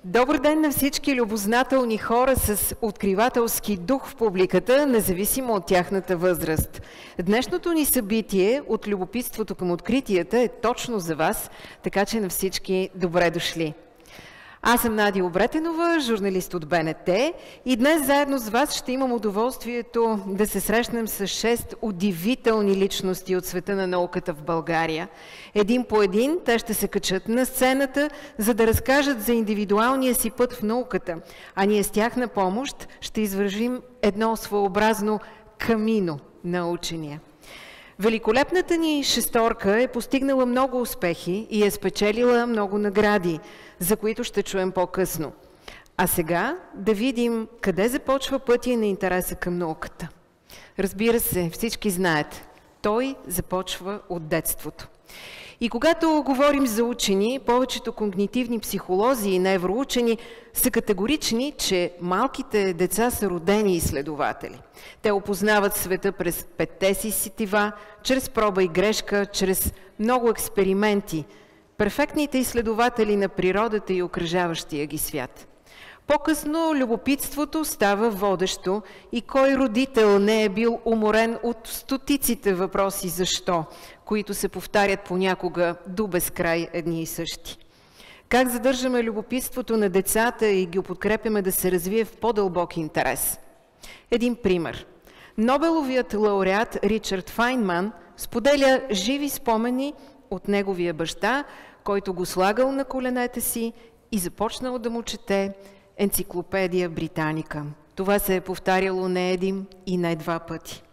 Добър ден на всички любознателни хора с откривателски дух в публиката, независимо от тяхната възраст. Днешното ни събитие от любопитството към откритията е точно за вас, така че на всички добре дошли. Аз съм Надя Обретенова, журналист от БНТ, и днес заедно с вас ще имам удоволствието да се срещнем с 6 удивителни личности от света на науката в България. Един по един те ще се качат на сцената, за да разкажат за индивидуалния си път в науката, а ние с тяхна помощ ще извървим едно своеобразно камино на учения. Великолепната ни шесторка е постигнала много успехи и е спечелила много награди, за които ще чуем по-късно. А сега да видим къде започва пътя на интереса към науката. Разбира се, всички знаят, той започва от детството. И когато говорим за учени, повечето когнитивни психолози и невроучени са категорични, че малките деца са родени изследователи. Те опознават света през петте си сетива, чрез проба и грешка, чрез много експерименти. Перфектните изследователи на природата и окръжаващия ги свят. По-късно любопитството става водещо и кой родител не е бил уморен от стотиците въпроси защо, които се повтарят понякога до безкрай едни и същи. Как задържаме любопитството на децата и ги подкрепяме да се развие в по-дълбок интерес? Един пример. Нобеловият лауреат Ричард Файнман споделя живи спомени от неговия баща, който го слагал на коленете си и започнал да му чете Енциклопедия Британика. Това се е повтаряло не един и не два пъти.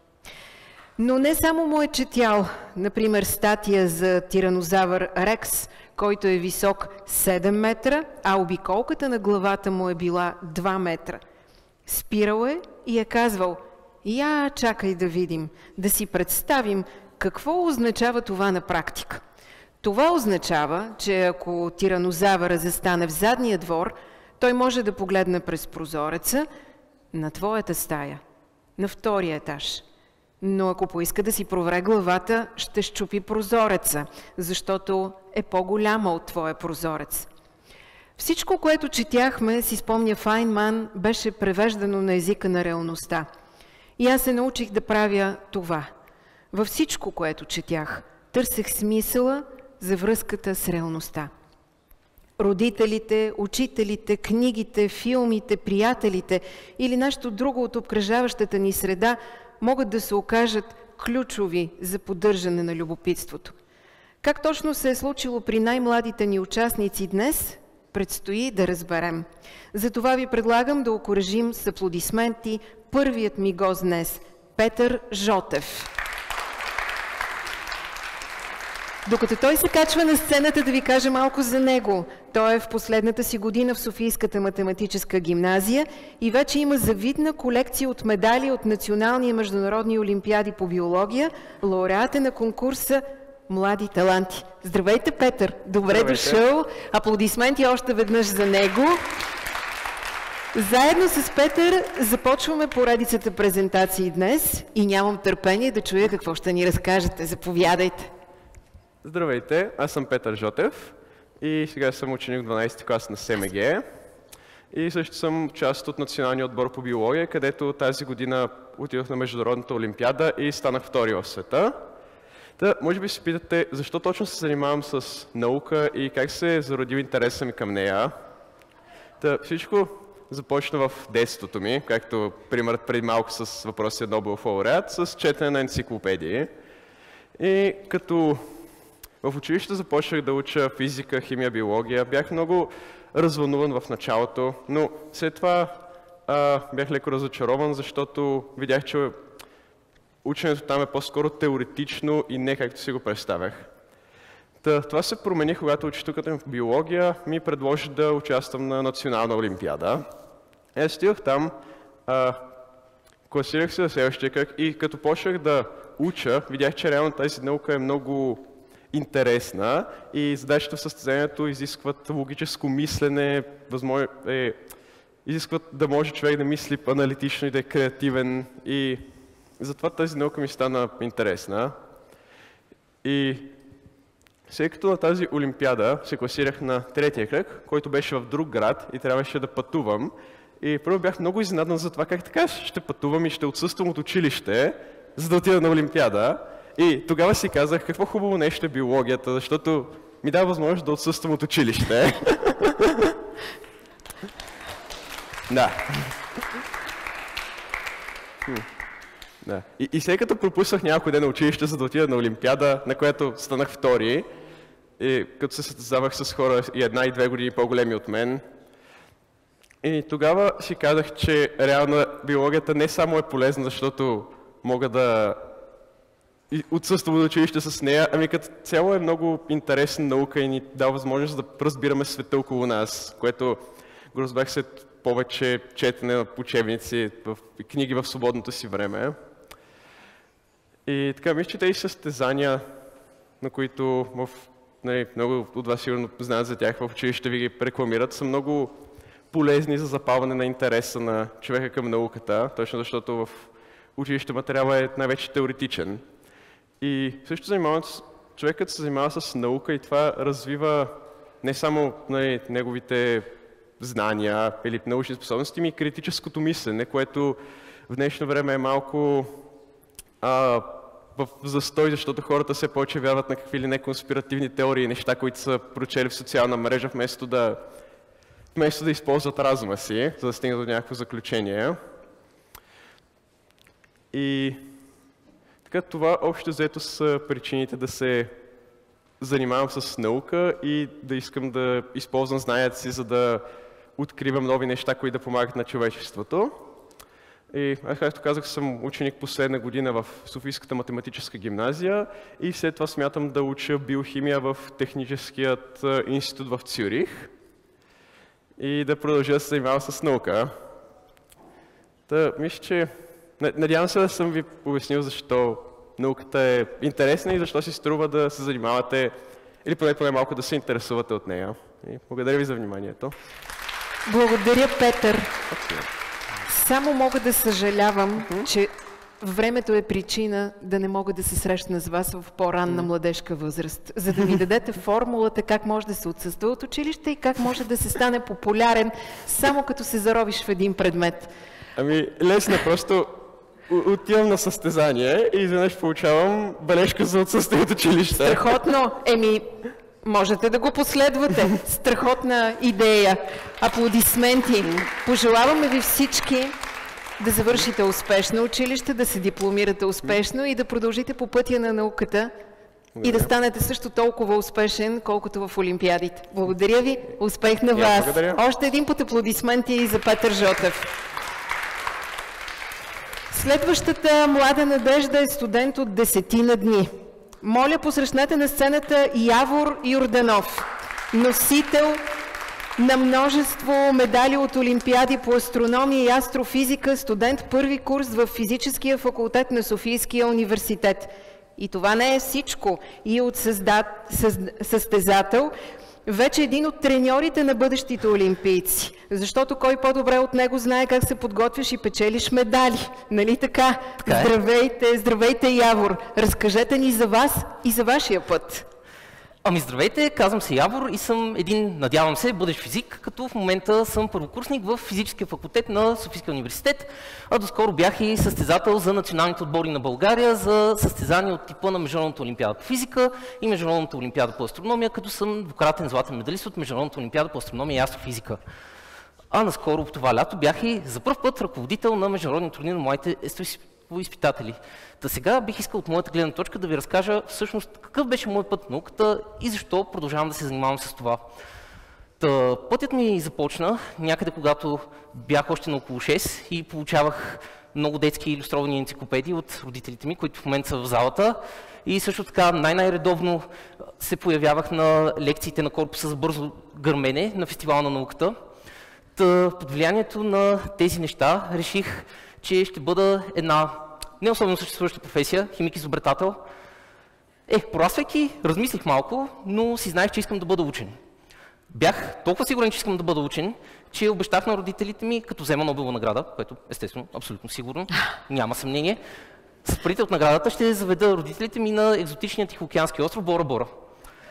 Но не само му е четял, например, статия за тиранозавър Рекс, който е висок 7 метра, а обиколката на главата му е била 2 метра. Спирал е и е казвал: "Я, чакай да видим, да си представим какво означава това на практика." Това означава, че ако тиранозавъра застане в задния двор, той може да погледне през прозореца на твоята стая, на втория етаж. Но ако поиска да си провре главата, ще счупи прозореца, защото е по-голяма от твоя прозорец. Всичко, което четяхме, си спомня Файнман, беше превеждано на езика на реалността. И аз се научих да правя това. Във всичко, което четях, търсех смисъла за връзката с реалността. Родителите, учителите, книгите, филмите, приятелите или нещо друго от обкръжаващата ни среда могат да се окажат ключови за поддържане на любопитството. Как точно се е случило при най-младите ни участници днес, предстои да разберем. Затова ви предлагам да окуражим с аплодисменти първият ми гост днес – Петър Жотев. Докато той се качва на сцената, да ви кажа малко за него. Той е в последната си година в Софийската математическа гимназия и вече има завидна колекция от медали от национални и международни олимпиади по биология, лауреат е на конкурса "Млади таланти". Здравейте, Петър! Добре дошъл! Аплодисменти още веднъж за него. Заедно с Петър започваме поредицата презентации днес и нямам търпение да чуя какво ще ни разкажете. Заповядайте! Здравейте, аз съм Петър Жотев и сега съм ученик в 12 клас на СМГ и също съм част от националния отбор по биология, където тази година отидох на Международната олимпиада и станах втори в света. Та, може би се питате, защо точно се занимавам с наука и как се е зародил интереса ми към нея. Та, всичко започна в детството ми, както примерът преди малко с въпросия Нобелов лауреат, с четене на енциклопедии. И като в училище започнах да уча физика, химия, биология. Бях много развълнуван в началото, но след това бях леко разочарован, защото видях, че ученето там е по-скоро теоретично и не както си го представях. Това се промени, когато учителката ми в биология ми предложи да участвам на национална олимпиада. Аз стигах там, класирах се за следващия кръг и като почнах да уча, видях, че реално тази наука е много интересна и задачите в състезанието изискват логическо мислене, изискват да може човек да мисли аналитично и да е креативен и затова тази наука ми стана интересна. И След като на тази олимпиада се класирах на третия кръг, който беше в друг град и трябваше да пътувам. И първо бях много изненадан за това как така ще пътувам и ще отсъствам от училище, за да отида на олимпиада. И тогава си казах какво хубаво нещо е биологията, защото ми дава възможност да отсъствам от училище. Да. Да. И след като пропуснах някой ден на училище, за да отида на олимпиада, на която станах втори, и като се състезавах с хора и 1 и 2 години по-големи от мен, и тогава си казах, че реално биологията не само е полезна, защото мога да отсъствам от училище с нея, ами като цяло е много интересна наука и ни дава възможност да разбираме света около нас, което го разбрах след повече четене на учебници, в книги в свободното си време. И така, мисля, че тези състезания, на които много от вас сигурно знаят за тях, в училище ви ги рекламират, са много полезни за запалване на интереса на човека към науката, точно защото в училище материалът е най-вече теоретичен. И също човекът се занимава с наука и това развива не само неговите знания или научни способности, и критическото мислене, което в днешно време е малко в застой, защото хората все повече вярват на какви ли не конспиративни теории, неща, които са прочели в социална мрежа, вместо да използват разума си, за да стигнат до някакво заключение. И така, това общо взето са причините да се занимавам с наука и да искам да използвам знанията си, за да откривам нови неща, които да помагат на човечеството. И аз, както казах, съм ученик последна година в Софийската математическа гимназия и след това смятам да уча биохимия в Техническият институт в Цюрих и да продължа да се занимавам с наука. Мисля, че надявам се да съм ви обяснил защо науката е интересна и защо си струва да се занимавате или поне малко да се интересувате от нея. И благодаря ви за вниманието. Благодаря, Петър. Само мога да съжалявам, че времето е причина да не мога да се срещна с вас в по-ранна младежка възраст, за да ми дадете формулата как може да се отсъства от училище и как може да се стане популярен, само като се заровиш в един предмет. Ами, лесно, просто отивам на състезание и изведнъж получавам бележка за отсъствие от училище. Страхотно! Можете да го последвате. Страхотна идея. Аплодисменти. Пожелаваме ви всички да завършите успешно училище, да се дипломирате успешно и да продължите по пътя на науката и да станете също толкова успешен, колкото в олимпиадите. Благодаря ви. Успех на вас. Благодаря. Още един път аплодисменти и за Петър Жотев. Следващата млада надежда е студент от 10 дни. Моля, посрещнете на сцената Явор Йорданов, носител на множество медали от олимпиади по астрономия и астрофизика, студент първи курс в физическия факултет на Софийския университет. И това не е всичко. И от състезател, вече един от треньорите на бъдещите олимпийци. Защото кой по-добре от него знае как се подготвяш и печелиш медали. Нали така? Здравейте, здравейте, Явор. Разкажете ни за вас и за вашия път. Ами здравейте, казвам се Явор и съм един, надявам се, бъдещ физик, като в момента съм първокурсник в физическия факултет на Софийския университет, а доскоро бях и състезател за националните отбори на България за състезания от типа на Международната олимпиада по физика и Международната олимпиада по астрономия, като съм двукратен златен медалист от Международната олимпиада по астрономия и астрофизика. А наскоро това лято бях и за пръв път ръководител на международния турнир на младите изпитатели. Та сега бих искал от моята гледна точка да ви разкажа всъщност какъв беше моят път в науката и защо продължавам да се занимавам с това. Пътят ми започна някъде, когато бях още на около 6 и получавах много детски илюстровани енциклопедии от родителите ми, които в момента са в залата. И също така най-редовно се появявах на лекциите на корпуса за бързо гърмене на Фестивала на науката. Под влиянието на тези неща реших, че ще бъда една не особено съществуваща професия, химик-изобретател. Пораствайки, размислих малко, но си знаех, че искам да бъда учен. Бях толкова сигурен, че искам да бъда учен, че обещах на родителите ми, като взема Нобелова награда, което естествено, абсолютно сигурно, няма съмнение, с парите от наградата ще заведа родителите ми на екзотичния Тихоокеански остров Бора Бора.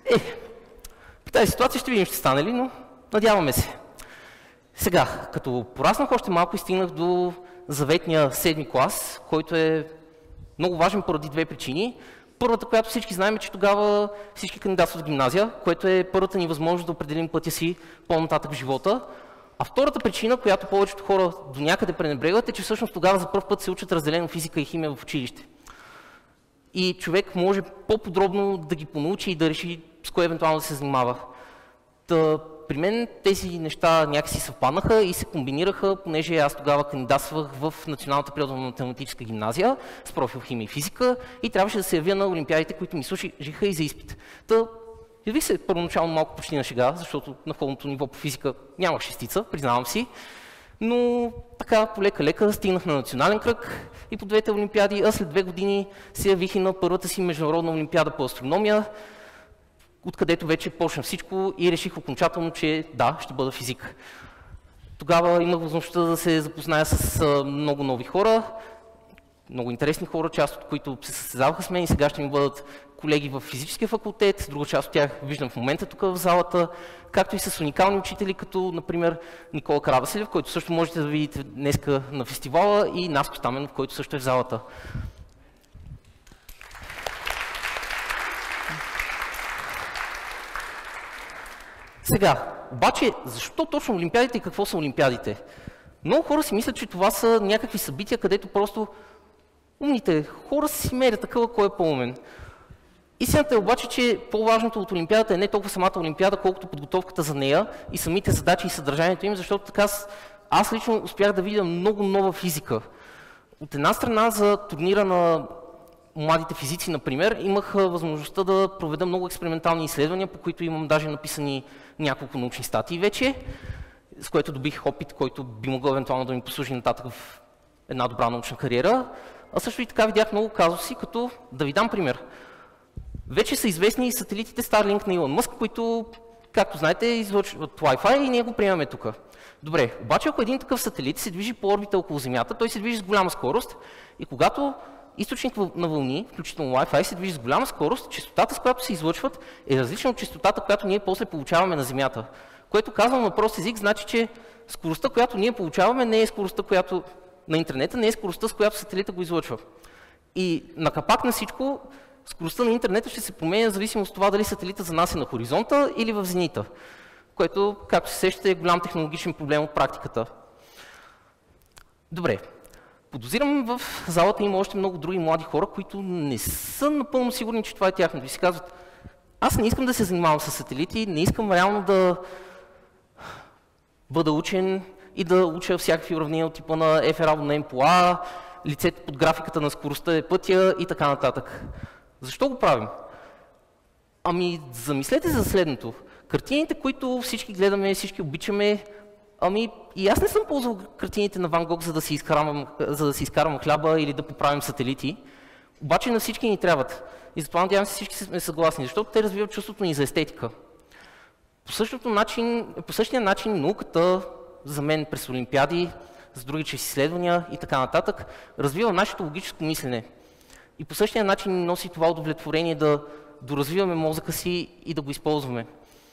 В тази ситуация ще видим ще стане ли, но надяваме се. Сега, като пораснах още малко и стигнах до заветния 7-ми клас, който е много важен поради две причини. Първата, която всички знаем, е, че тогава всички кандидатстват в гимназия, което е първата ни възможност да определим пътя си по-нататък в живота. А втората причина, която повечето хора до някъде пренебрегват, е, че всъщност тогава за първ път се учат разделено физика и химия в училище. И човек може по-подробно да ги понаучи и да реши с кое евентуално да се занимава. При мен тези неща някакси съвпаднаха и се комбинираха, понеже аз тогава кандидатствах в Националната природно-математическа гимназия с профил химия и физика и трябваше да се явя на олимпиадите, които ми служиха и за изпит. Явих се първоначално малко почти на шега, защото на входното ниво по физика нямах шестица, признавам си, но така полека-лека стигнах на национален кръг и по двете олимпиади, а след 2 години се явих и на първата си международна олимпиада по астрономия, откъдето вече почна всичко и реших окончателно, че да, ще бъда физик. Тогава имах възможността да се запозная с много нови хора, много интересни хора, част от които се състезаваха с мен и сега ще ми бъдат колеги в физическия факултет, друга част от тях виждам в момента тук в залата, както и с уникални учители, като например Никола Каравасилев, който също можете да видите днеска на фестивала, и Наско Стаменов, който също е в залата. Сега, обаче, защо точно олимпиадите и какво са олимпиадите? Много хора си мислят, че това са някакви събития, където просто умните хора си мерят такъва, кой е по-умен. Истината е обаче, че по-важното от олимпиадата е не толкова самата олимпиада, колкото подготовката за нея и самите задачи и съдържанието им, защото така аз лично успях да видя много нова физика. От една страна за турнира на младите физици, например, имах възможността да проведа много експериментални изследвания, по които имам даже написани няколко научни статии вече, с което добих опит, който би могъл евентуално да ми послужи нататък в една добра научна кариера. А също и така видях много казуси, като да ви дам пример. Вече са известни и сателитите Starlink на Илон Мъск, които, както знаете, излъчват Wi-Fi и ние го приемаме тук. Добре, обаче ако един такъв сателит се движи по орбита около Земята, той се движи с голяма скорост и когато източник на вълни, включително Wi-Fi, се движи с голяма скорост, честотата, с която се излъчват, е различна от честотата, която ние после получаваме на Земята. Което казвам на прост език, значи, че скоростта, която ние получаваме, не е скоростта, която на интернета, не е скоростта, с която сателита го излъчва. И на капак на всичко, скоростта на интернета ще се променя в зависимост от това дали сателита за нас е на хоризонта или в зенита, което, както се сещате, е голям технологичен проблем от практиката. Добре. Подозирам, в залата има още много други млади хора, които не са напълно сигурни, че това е тяхното. И си казват, аз не искам да се занимавам с сателити, не искам реално да бъда учен и да уча всякакви уравнения от типа на F е равно на M по A, лицето под графиката на скоростта е пътя и така нататък. Защо го правим? Ами, замислете за следното. Картините, които всички гледаме, всички обичаме, и аз не съм ползвал картините на Ван Гог, за да си изкарвам хляба или да поправим сателити, обаче на всички ни трябват. И затова надявам се всички сме съгласни, защото те развиват чувството ни за естетика. По същия начин науката, за мен през олимпиади, за други чрез изследвания и така нататък, развива нашето логическо мислене. И по същия начин носи това удовлетворение да доразвиваме мозъка си и да го използваме.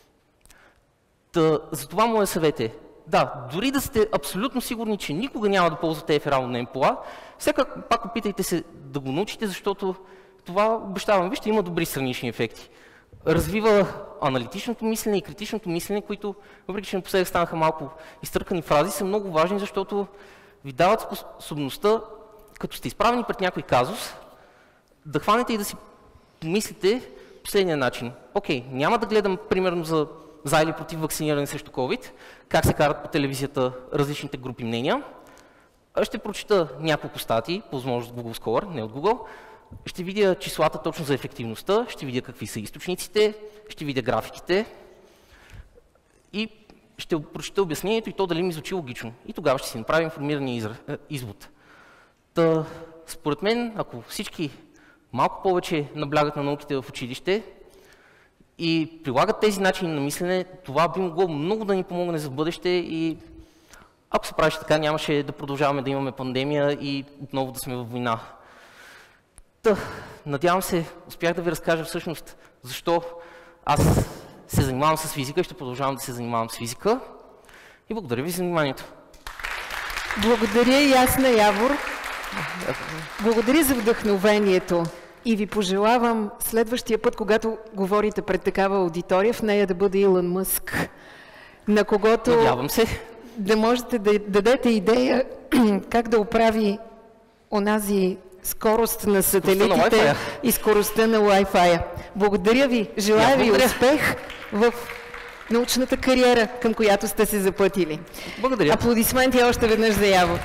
Затова моят съвет е, да, дори да сте абсолютно сигурни, че никога няма да ползвате F равно на M по A, всяка пак опитайте се да го научите, защото това, обещавам ви, ще има добри странични ефекти. Развива аналитичното мислене и критичното мислене, които, въпреки че напоследък станаха малко изтъркани фрази, са много важни, защото ви дават способността, като сте изправени пред някой казус, да хванете и да си помислите последния начин. Окей, няма да гледам примерно за или против вакциниране срещу COVID, как се карат по телевизията различните групи мнения. Ще прочита няколко статии, по възможност Google Scholar, не от Google. Ще видя числата точно за ефективността, ще видя какви са източниците, ще видя графиките и ще прочита обяснението и то дали ми звучи логично. И тогава ще си направим информирания извод. Според мен, ако всички малко повече наблягат на науките в училище и прилагат тези начини на мислене, това би могло много да ни помогне за бъдеще и ако се правеше така, нямаше да продължаваме да имаме пандемия и отново да сме във война. Надявам се, успях да ви разкажа всъщност защо аз се занимавам с физика и ще продължавам да се занимавам с физика. И благодаря ви за вниманието. Благодаря и аз на Явор. Благодаря за вдъхновението. И ви пожелавам следващия път, когато говорите пред такава аудитория, в нея да бъде Илон Мъск, на когото надявам се да можете да дадете идея как да оправи онази скорост на сателитите и скоростта на Wi-Fi. Благодаря ви, желая ви успех в научната кариера, към която сте се запътили. Благодаря. Аплодисменти още веднъж за Явор.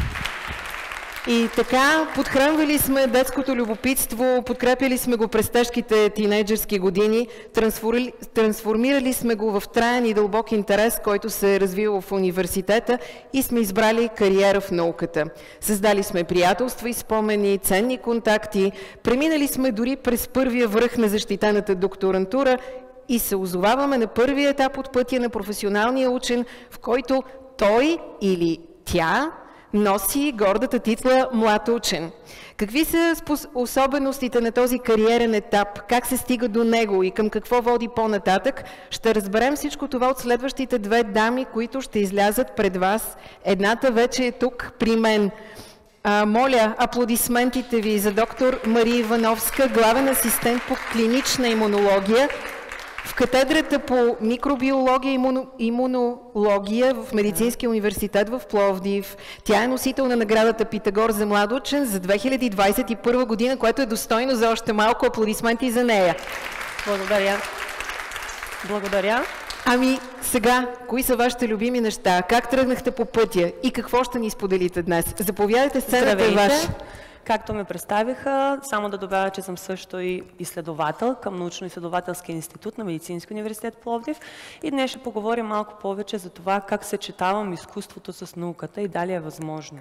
И така, подхранвали сме детското любопитство, подкрепяли сме го през тежките тинейджърски години, трансформирали сме го в траен и дълбок интерес, който се е развил в университета и сме избрали кариера в науката. Създали сме приятелства и спомени, ценни контакти, преминали сме дори през първия връх на защитената докторантура и се озоваваме на първия етап от пътя на професионалния учен, в който той или тя носи гордата титла млад учен. Какви са особеностите на този кариерен етап, как се стига до него и към какво води по-нататък, ще разберем всичко това от следващите две дами, които ще излязат пред вас. Едната вече е тук при мен. Моля, аплодисментите ви за доктор Мария Ивановска, главен асистент по клинична имунология в катедрата по микробиология и имунология в Медицинския университет в Пловдив. Тя е носител на наградата Питагор за млад учен за 2021 година, което е достойно за още малко. Аплодисменти за нея. Благодаря. Благодаря. Ами сега, кои са вашите любими неща? Как тръгнахте по пътя и какво ще ни споделите днес? Заповядайте, сцената е ваша. Както ме представиха, само да добавя, че съм също и изследовател към Научно-изследователския институт на Медицинския университет Пловдив и днес ще поговорим малко повече за това как съчетавам изкуството с науката и дали е възможно.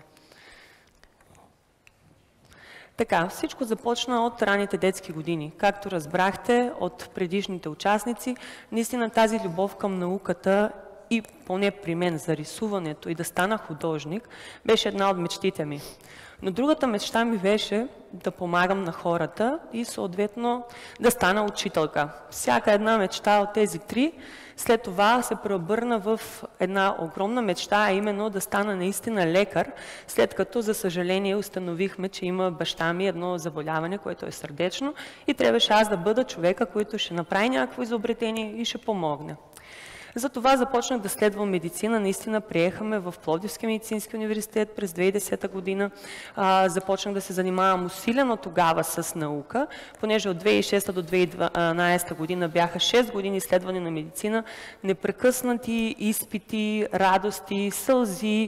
Така, всичко започна от ранните детски години. Както разбрахте от предишните участници, наистина тази любов към науката и поне при мен за рисуването и да стана художник беше една от мечтите ми. Но другата мечта ми беше да помагам на хората и съответно да стана учителка. Всяка една мечта от тези три след това се преобърна в една огромна мечта, а именно да стана наистина лекар, след като, за съжаление, установихме, че има баща ми едно заболяване, което е сърдечно и трябваше аз да бъда човека, който ще направи някакво изобретение и ще помогне. Затова започнах да следвам медицина. Наистина приехаме в Пловдивския медицински университет през 2010 година. Започнах да се занимавам усилено тогава с наука, понеже от 2006 до 2012 година бяха 6 години изследване на медицина, непрекъснати изпити, радости, сълзи,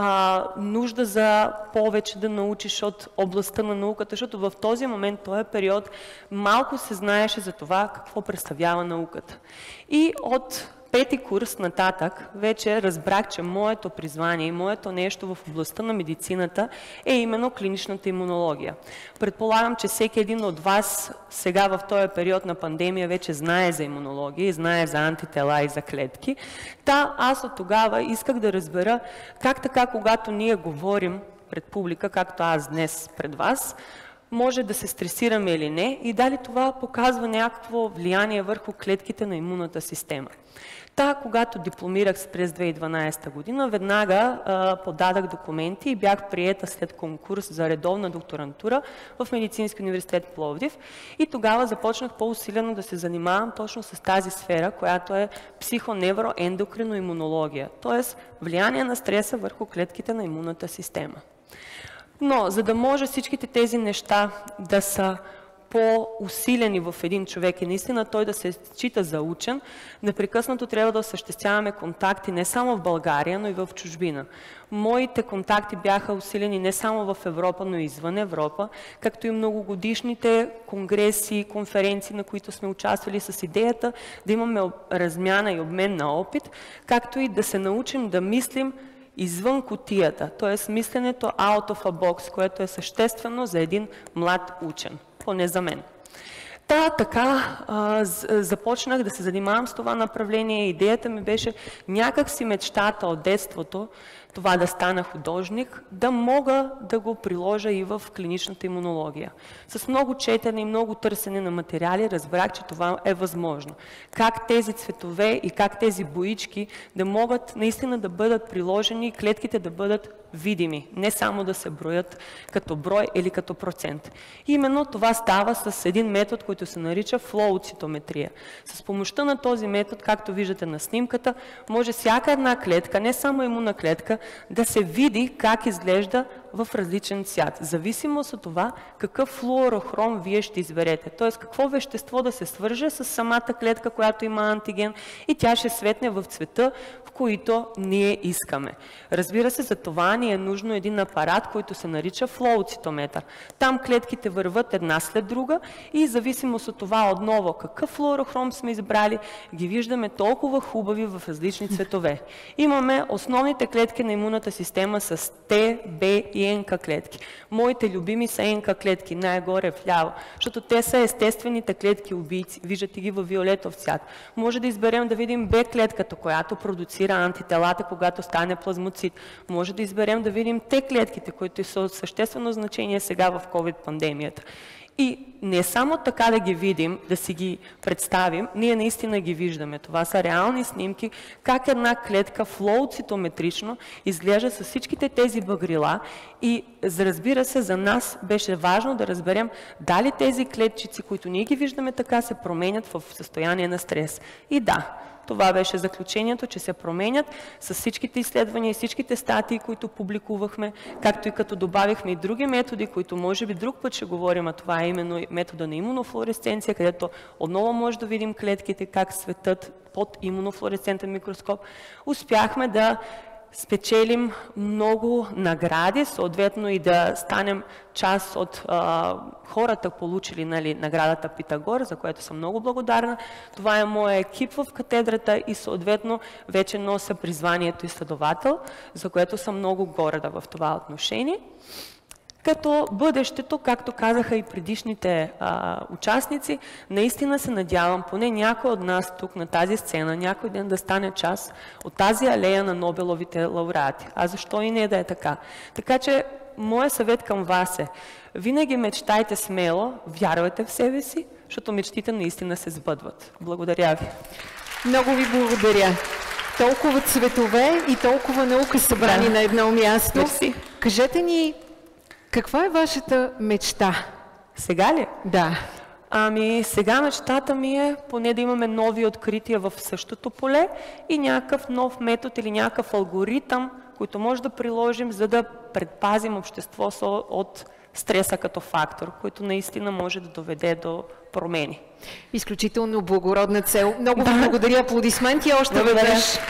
нужда за повече да научиш от областта на науката, защото в този момент, този период, малко се знаеше за това какво представлява науката. И от пети курс нататък вече разбрах, че моето призвание и моето нещо в областта на медицината е именно клиничната имунология. Предполагам, че всеки един от вас сега в този период на пандемия вече знае за имунология и знае за антитела и за клетки. Аз от тогава исках да разбера как така, когато ние говорим пред публика, както аз днес пред вас, може да се стресираме или не и дали това показва някакво влияние върху клетките на имунната система. Когато дипломирах през 2012 година, веднага подадах документи и бях приета след конкурс за редовна докторантура в Медицински университет Пловдив и тогава започнах по-усилено да се занимавам точно с тази сфера, която е психоневроендокриноимунология, т.е. влияние на стреса върху клетките на имунната система. Но за да може всичките тези неща да са по-усилени в един човек и наистина той да се счита за учен, непрекъснато трябва да осъществяваме контакти не само в България, но и в чужбина. Моите контакти бяха усилени не само в Европа, но и извън Европа, както и многогодишните конгреси, конференции, на които сме участвали с идеята да имаме размяна и обмен на опит, както и да се научим да мислим извън кутията, т.е. мисленето out of a box, което е съществено за един млад учен, поне за мен. Така започнах да се занимавам с това направление. Идеята ми беше някак си мечтата от детството, това да стана художник, да мога да го приложа и в клиничната имунология. С много четене и много търсене на материали разбрах, че това е възможно. Как тези цветове и как тези боички да могат наистина да бъдат приложени и клетките да бъдат видими, не само да се броят като брой или като процент. Именно това става с един метод, който се нарича флоуцитометрия. С помощта на този метод, както виждате на снимката, може всяка една клетка, не само имунна клетка, да се види как изглежда в различен цвят. Зависимост от това какъв флуорохром вие ще изберете. Т.е. какво вещество да се свърже с самата клетка, която има антиген, и тя ще светне в цвета, в които ние искаме. Разбира се, за това ни е нужно един апарат, който се нарича флоуцитометър. Там клетките върват една след друга и в зависимост от това отново какъв флуорохром сме избрали, ги виждаме толкова хубави в различни цветове. Имаме основните клетки на имунната система с Т, Б и НК клетки. Моите любими са НК клетки, най-горе вляво, защото те са естествените клетки убийци. Виждате ги във виолетов цвят. Може да изберем да видим Б клетката, която продуцира антителата, когато стане плазмоцит. Може да изберем да видим Т клетките, които са от съществено значение сега в COVID-пандемията. И не само така да ги видим, да си ги представим, ние наистина ги виждаме. Това са реални снимки, как една клетка флоуцитометрично изглежда с всичките тези багрила и разбира се, за нас беше важно да разберем дали тези клетчици, които ние ги виждаме така, се променят в състояние на стрес. И да, това беше заключението, че се променят с всичките изследвания и всичките статии, които публикувахме, както и като добавихме и други методи, които може би друг път ще говорим, а това е именно метода на имунофлуоресценция, където отново може да видим клетките как светят под имунофлуоресцентен микроскоп. Успяхме да спечелим много награди, съответно и да станем част от хората, получили наградата Питагор, за което съм много благодарна. Това е моят екип в катедрата и съответно вече нося призванието изследовател, за което съм много горда в това отношение. Като бъдещето, както казаха и предишните участници, наистина се надявам поне някой от нас тук на тази сцена някой ден да стане част от тази алея на Нобеловите лауреати. А защо и не да е така? Така че моят съвет към вас е: винаги мечтайте смело, вярвайте в себе си, защото мечтите наистина се сбъдват. Благодаря ви. Много ви благодаря. Толкова цветове и толкова наука събрани на едно място. Мерси. Кажете ни, каква е вашата мечта? Сега ли? Да. Ами сега мечтата ми е поне да имаме нови открития в същото поле и някакъв нов метод или някакъв алгоритъм, който може да приложим, за да предпазим обществото от стреса като фактор, който наистина може да доведе до промени. Изключително благородна цел. Много ви благодаря. Аплодисменти още веднъж.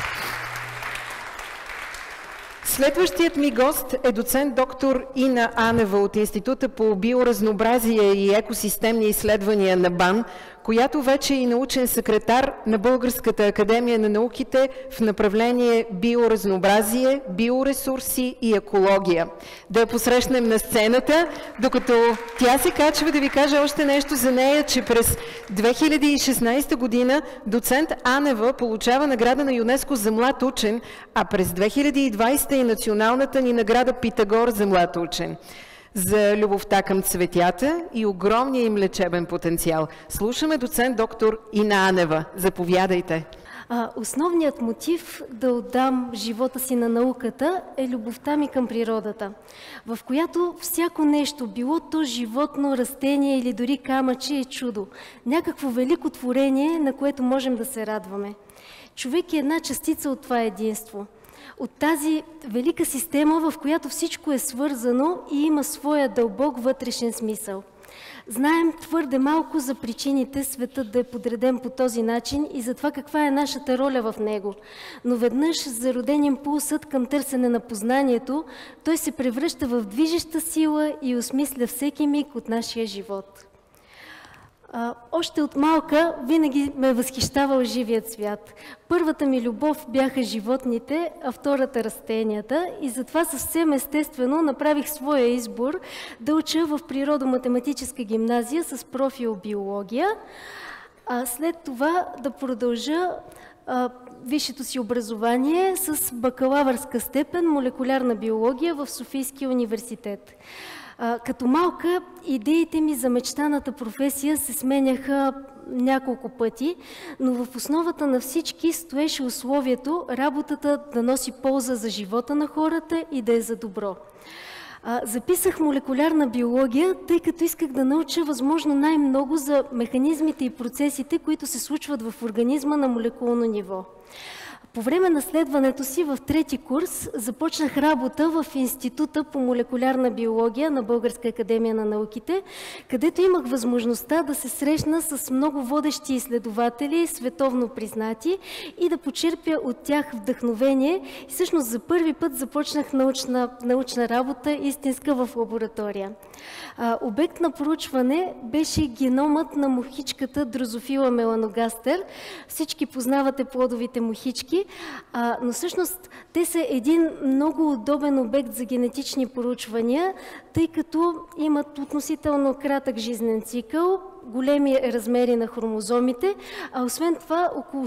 Следващият ми гост е доцент доктор Ина Анева от Института по биоразнообразие и екосистемни изследвания на БАН, която вече е и научен секретар на Българската академия на науките в направление биоразнообразие, биоресурси и екология. Да я посрещнем на сцената, докато тя се качва, да ви кажа още нещо за нея, че през 2016 година доцент Анева получава награда на ЮНЕСКО за млад учен, а през 2020 и националната ни награда Питагор за млад учен. За любовта към цветята и огромния им лечебен потенциал. Слушаме доцент доктор Ина Анева. Заповядайте. Основният мотив да отдам живота си на науката е любовта ми към природата, в която всяко нещо, било то животно, растение или дори камъче, е чудо. Някакво велико творение, на което можем да се радваме. Човек е една частица от това единство. От тази велика система, в която всичко е свързано и има своя дълбок вътрешен смисъл. Знаем твърде малко за причините светът да е подреден по този начин и за това каква е нашата роля в него. Но веднъж зароден импулсът към търсене на познанието, той се превръща в движеща сила и осмисля всеки миг от нашия живот. Още от малка винаги ме е възхищавал живият свят. Първата ми любов бяха животните, а втората растенията и затова съвсем естествено направих своя избор да уча в природо-математическа гимназия с профил биология, а след това да продължа висшето си образование с бакалавърска степен молекулярна биология в Софийския университет. Като малка идеите ми за мечтаната професия се сменяха няколко пъти, но в основата на всички стоеше условието работата да носи полза за живота на хората и да е за добро. Записах молекулярна биология, тъй като исках да науча възможно най-много за механизмите и процесите, които се случват в организма на молекулно ниво. По време на следването си в трети курс започнах работа в Института по молекулярна биология на Българска академия на науките, където имах възможността да се срещна с много водещи изследователи, световно признати, и да почерпя от тях вдъхновение. И всъщност за първи път започнах научна работа, истинска, в лаборатория. Обект на проучване беше геномът на мухичката Дрозофила меланогастер. Всички познавате плодовите мухички, но всъщност те са един много удобен обект за генетични проучвания, тъй като имат относително кратък жизнен цикъл, големи размери на хромозомите, а освен това около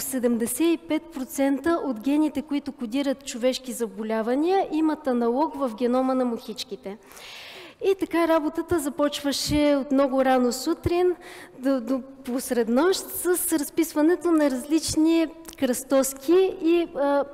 75% от гените, които кодират човешки заболявания, имат аналог в генома на мухичките. И така работата започваше от много рано сутрин до посред нощ с разписването на различни кръстоски и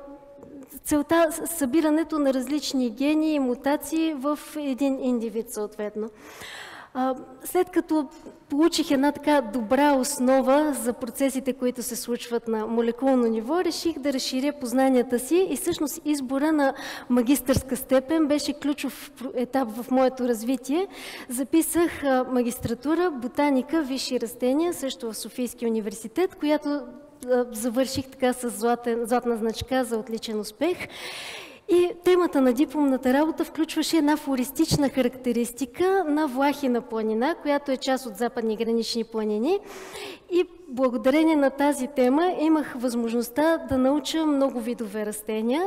целта събирането на различни гени и мутации в един индивид съответно. След като получих една така добра основа за процесите, които се случват на молекулно ниво, реших да разширя познанията си и всъщност избора на магистърска степен беше ключов етап в моето развитие. Записах магистратура ботаника, висши растения, също в Софийския университет, която завърших така с златна значка за отличен успех. И темата на дипломната работа включваше една флористична характеристика на Влахина планина, която е част от Западни гранични планини. И благодарение на тази тема имах възможността да науча много видове растения.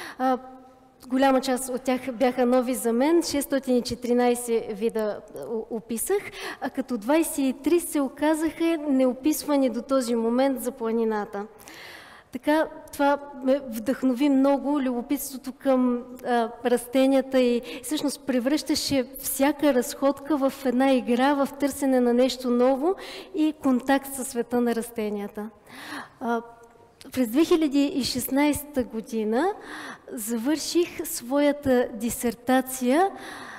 Голяма част от тях бяха нови за мен, 614 вида описах, а като 23 се оказаха неописвани до този момент за планината. Така, това ме вдъхнови много, любопитството към растенията и всъщност превръщаше всяка разходка в една игра, в търсене на нещо ново и контакт със света на растенията. През 2016 година завърших своята дисертация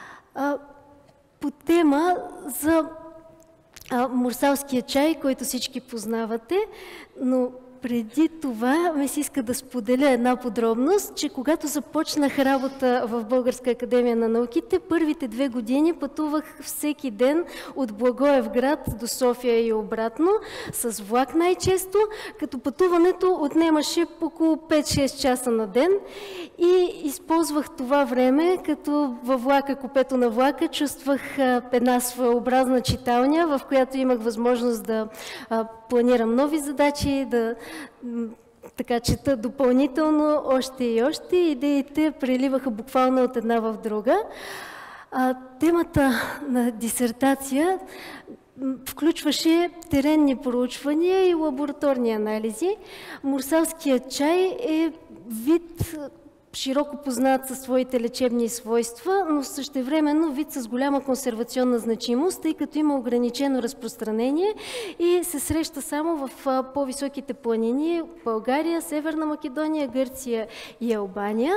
по тема за мурсалския чай, който всички познавате, но преди това ми се иска да споделя една подробност, че когато започнах работа в Българска академия на науките, първите 2 години пътувах всеки ден от Благоевград до София и обратно, с влак най-често, като пътуването отнемаше около 5-6 часа на ден и използвах това време, като във влака, купето на влака, чувствах една своеобразна читалня, в която имах възможност да планирам нови задачи, да така чета допълнително още и още. Идеите преливаха буквално от една в друга. Темата на дисертация включваше теренни проучвания и лабораторни анализи. Мурсалският чай е вид широко познат със своите лечебни свойства, но същевременно вид с голяма консервационна значимост, тъй като има ограничено разпространение и се среща само в по-високите планини – България, Северна Македония, Гърция и Албания.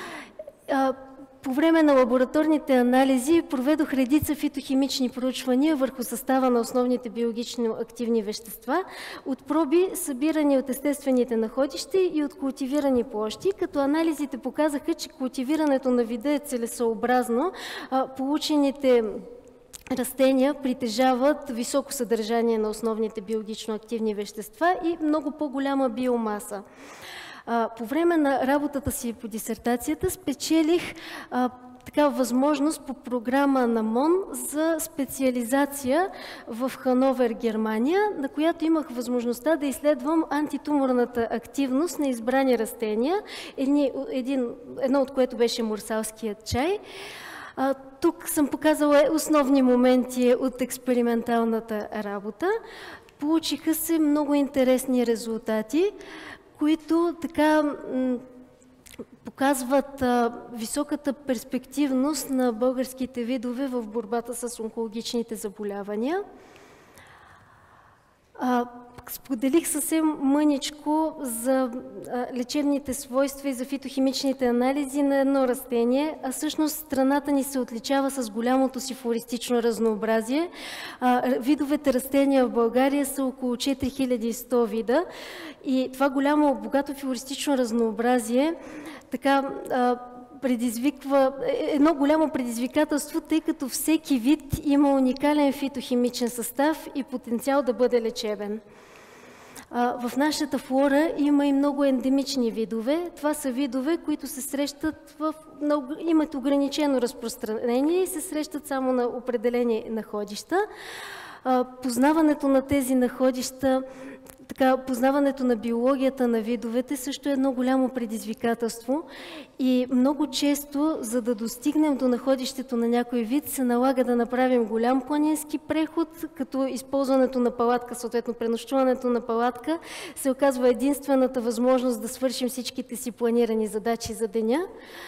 По време на лабораторните анализи проведох редица фитохимични проучвания върху състава на основните биологично активни вещества от проби, събирани от естествените находища и от култивирани площи, като анализите показаха, че култивирането на вида е целесъобразно. Получените растения притежават високо съдържание на основните биологично активни вещества и много по-голяма биомаса. По време на работата си по дисертацията спечелих такава възможност по програма на МОН за специализация в Хановер, Германия, на която имах възможността да изследвам антитуморната активност на избрани растения, едно от което беше мурсалският чай. Тук съм показала основни моменти от експерименталната работа. Получиха се много интересни резултати, които така показват високата перспективност на българските видове в борбата с онкологичните заболявания. Споделих съвсем мъничко за лечебните свойства и за фитохимичните анализи на едно растение, а всъщност страната ни се отличава с голямото си флористично разнообразие. Видовете растения в България са около 4100 вида и това голямо, богато флористично разнообразие така предизвиква едно голямо предизвикателство, тъй като всеки вид има уникален фитохимичен състав и потенциал да бъде лечебен. В нашата флора има и много ендемични видове. Това са видове, които се срещат имат ограничено разпространение и се срещат само на определени находища. Познаването на тези находища, познаването на биологията на видовете също е едно голямо предизвикателство и много често, за да достигнем до находището на някой вид, се налага да направим голям планински преход, като използването на палатка, съответно пренощуването на палатка, се оказва единствената възможност да свършим всичките си планирани задачи за деня.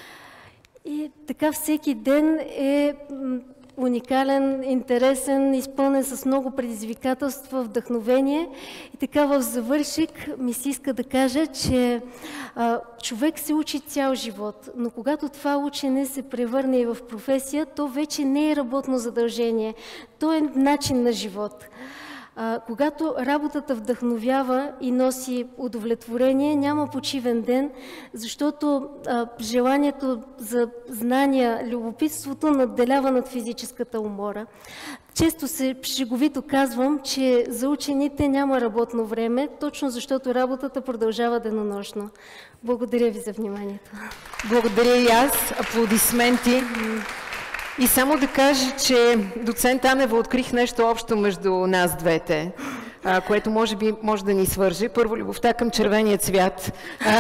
И така всеки ден е уникален, интересен, изпълнен с много предизвикателства, вдъхновение. И така в завършек ми се иска да кажа, че човек се учи цял живот, но когато това учене се превърне и в професия, то вече не е работно задължение, то е начин на живот. Когато работата вдъхновява и носи удовлетворение, няма почивен ден, защото желанието за знания, любопитството надделява над физическата умора. Често шеговито казвам, че за учените няма работно време, точно защото работата продължава денонощно. Благодаря ви за вниманието. Благодаря и аз. Аплодисменти. И само да кажа, че доцент Анева открих нещо общо между нас двете, което може би може да ни свърже. Първо, любовта към червения цвят.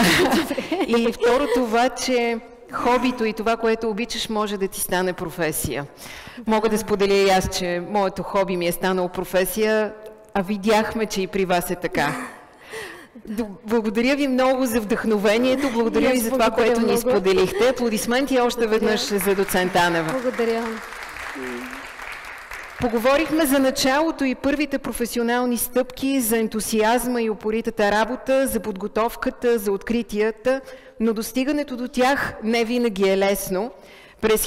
И второ това, че хобито и това, което обичаш, може да ти стане професия. Мога да споделя и аз, че моето хоби ми е станало професия, а видяхме, че и при вас е така. Благодаря ви много за вдъхновението, благодаря ви за това, което ни споделихте. Аплодисменти още веднъж за доцент Анева. Благодаря. Поговорихме за началото и първите професионални стъпки, за ентусиазма и упоритата работа, за подготовката, за откритията, но достигането до тях не винаги е лесно. През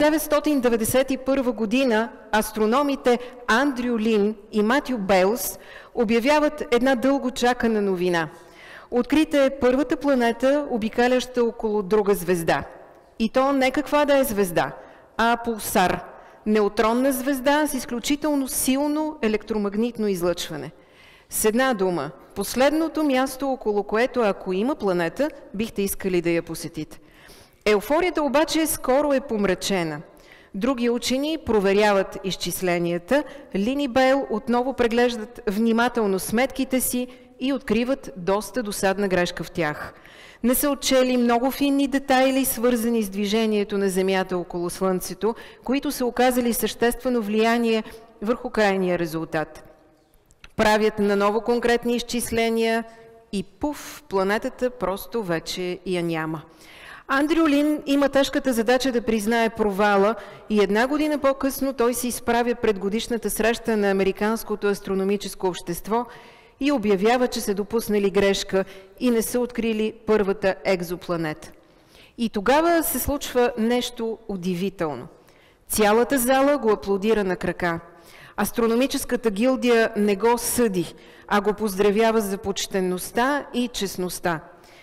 1991 година астрономите Андрю Лин и Матю Белс обявяват една дълго чакана новина. Открита е първата планета, обикаляща около друга звезда. И то не каква да е звезда, а пулсар. Неутронна звезда с изключително силно електромагнитно излъчване. С една дума, последното място, около което, ако има планета, бихте искали да я посетите. Еуфорията обаче скоро е помрачена. Други учени проверяват изчисленията, Лин и Бейл отново преглеждат внимателно сметките си и откриват доста досадна грешка в тях. Не са отчели много финни детайли, свързани с движението на Земята около Слънцето, които са оказали съществено влияние върху крайния резултат. Правят наново конкретни изчисления и пуф, планетата просто вече я няма. Андрю Лин има тежката задача да признае провала и една година по-късно той се изправя пред годишната среща на Американското астрономическо общество и обявява, че са допуснали грешка и не са открили първата екзопланета. И тогава се случва нещо удивително. Цялата зала го аплодира на крака. Астрономическата гилдия не го съди, а го поздравява за почтенността и честността.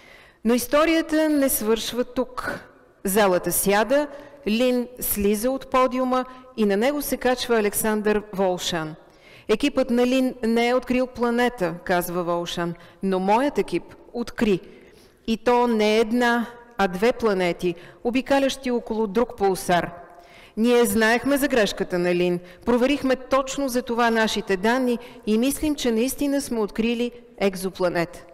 Но историята не свършва тук. Залата сяда, Лин слиза от подиума и на него се качва Александър Волшан. Екипът на Лин не е открил планета, казва Волшан, но моят екип откри. И то не една, а две планети, обикалящи около друг пулсар. Ние знаехме за грешката на Лин, проверихме точно за това нашите данни и мислим, че наистина сме открили екзопланета.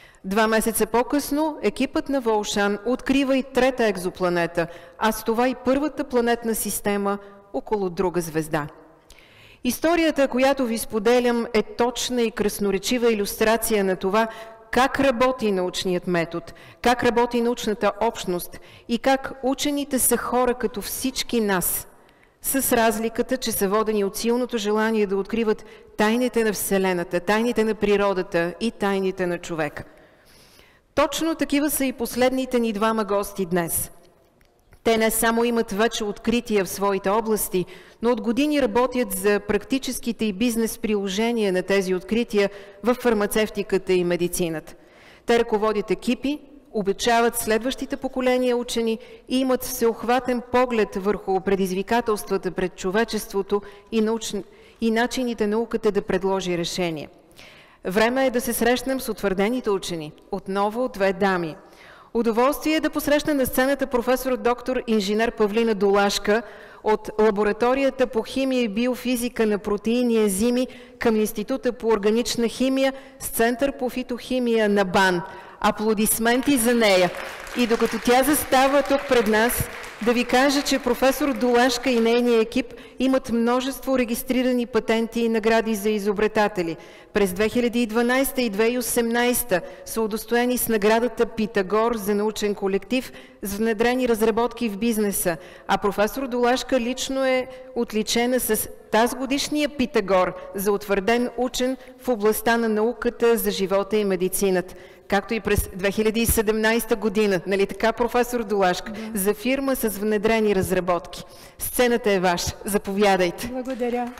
2 месеца по-късно екипът на Волшан открива и трета екзопланета, а с това и първата планетна система около друга звезда. Историята, която ви споделям, е точна и красноречива илюстрация на това, как работи научният метод, как работи научната общност и как учените са хора като всички нас, с разликата, че са водени от силното желание да откриват тайните на Вселената, тайните на природата и тайните на човека. Точно такива са и последните ни двама гости днес. Те не само имат вече открития в своите области, но от години работят за практическите и бизнес приложения на тези открития в фармацевтиката и медицината. Те ръководят екипи, обучават следващите поколения учени и имат всеохватен поглед върху предизвикателствата пред човечеството и начините науката да предложи решение. Време е да се срещнем с утвърдените учени. Отново две дами. Удоволствие е да посрещна на сцената професор доктор инженер Павлина Долашка от Лабораторията по химия и биофизика на протеини и ензими към Института по органична химия с Център по фитохимия на БАН. Аплодисменти за нея. И докато тя застава тук пред нас, да ви кажа, че професор Долашка и нейния екип имат множество регистрирани патенти и награди за изобретатели. През 2012 и 2018 са удостоени с наградата Питагор за научен колектив с внедрени разработки в бизнеса, а професор Долашка лично е отличена с тазгодишния Питагор за утвърден учен в областта на науката за живота и медицината. Както и през 2017 година, нали така, професор Долашка, за фирма с внедрени разработки. Сцената е ваша. Заповядайте. Благодаря.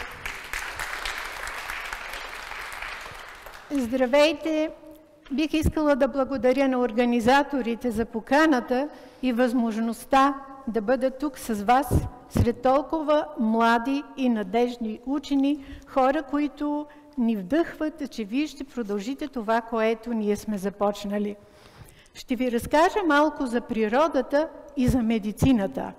Здравейте! Бих искала да благодаря на организаторите за поканата и възможността да бъда тук с вас, сред толкова млади и надежни учени, хора, които ни вдъхват, че вие ще продължите това, което ние сме започнали. Ще ви разкажа малко за природата и за медицината.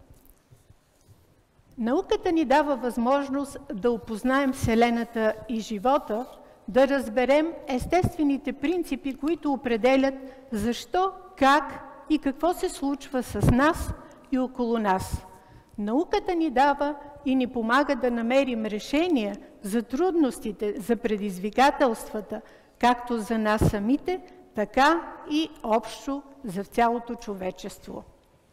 Науката ни дава възможност да опознаем Вселената и живота, да разберем естествените принципи, които определят защо, как и какво се случва с нас и около нас. Науката ни дава и ни помага да намерим решения за трудностите, за предизвикателствата, както за нас самите, така и общо за цялото човечество.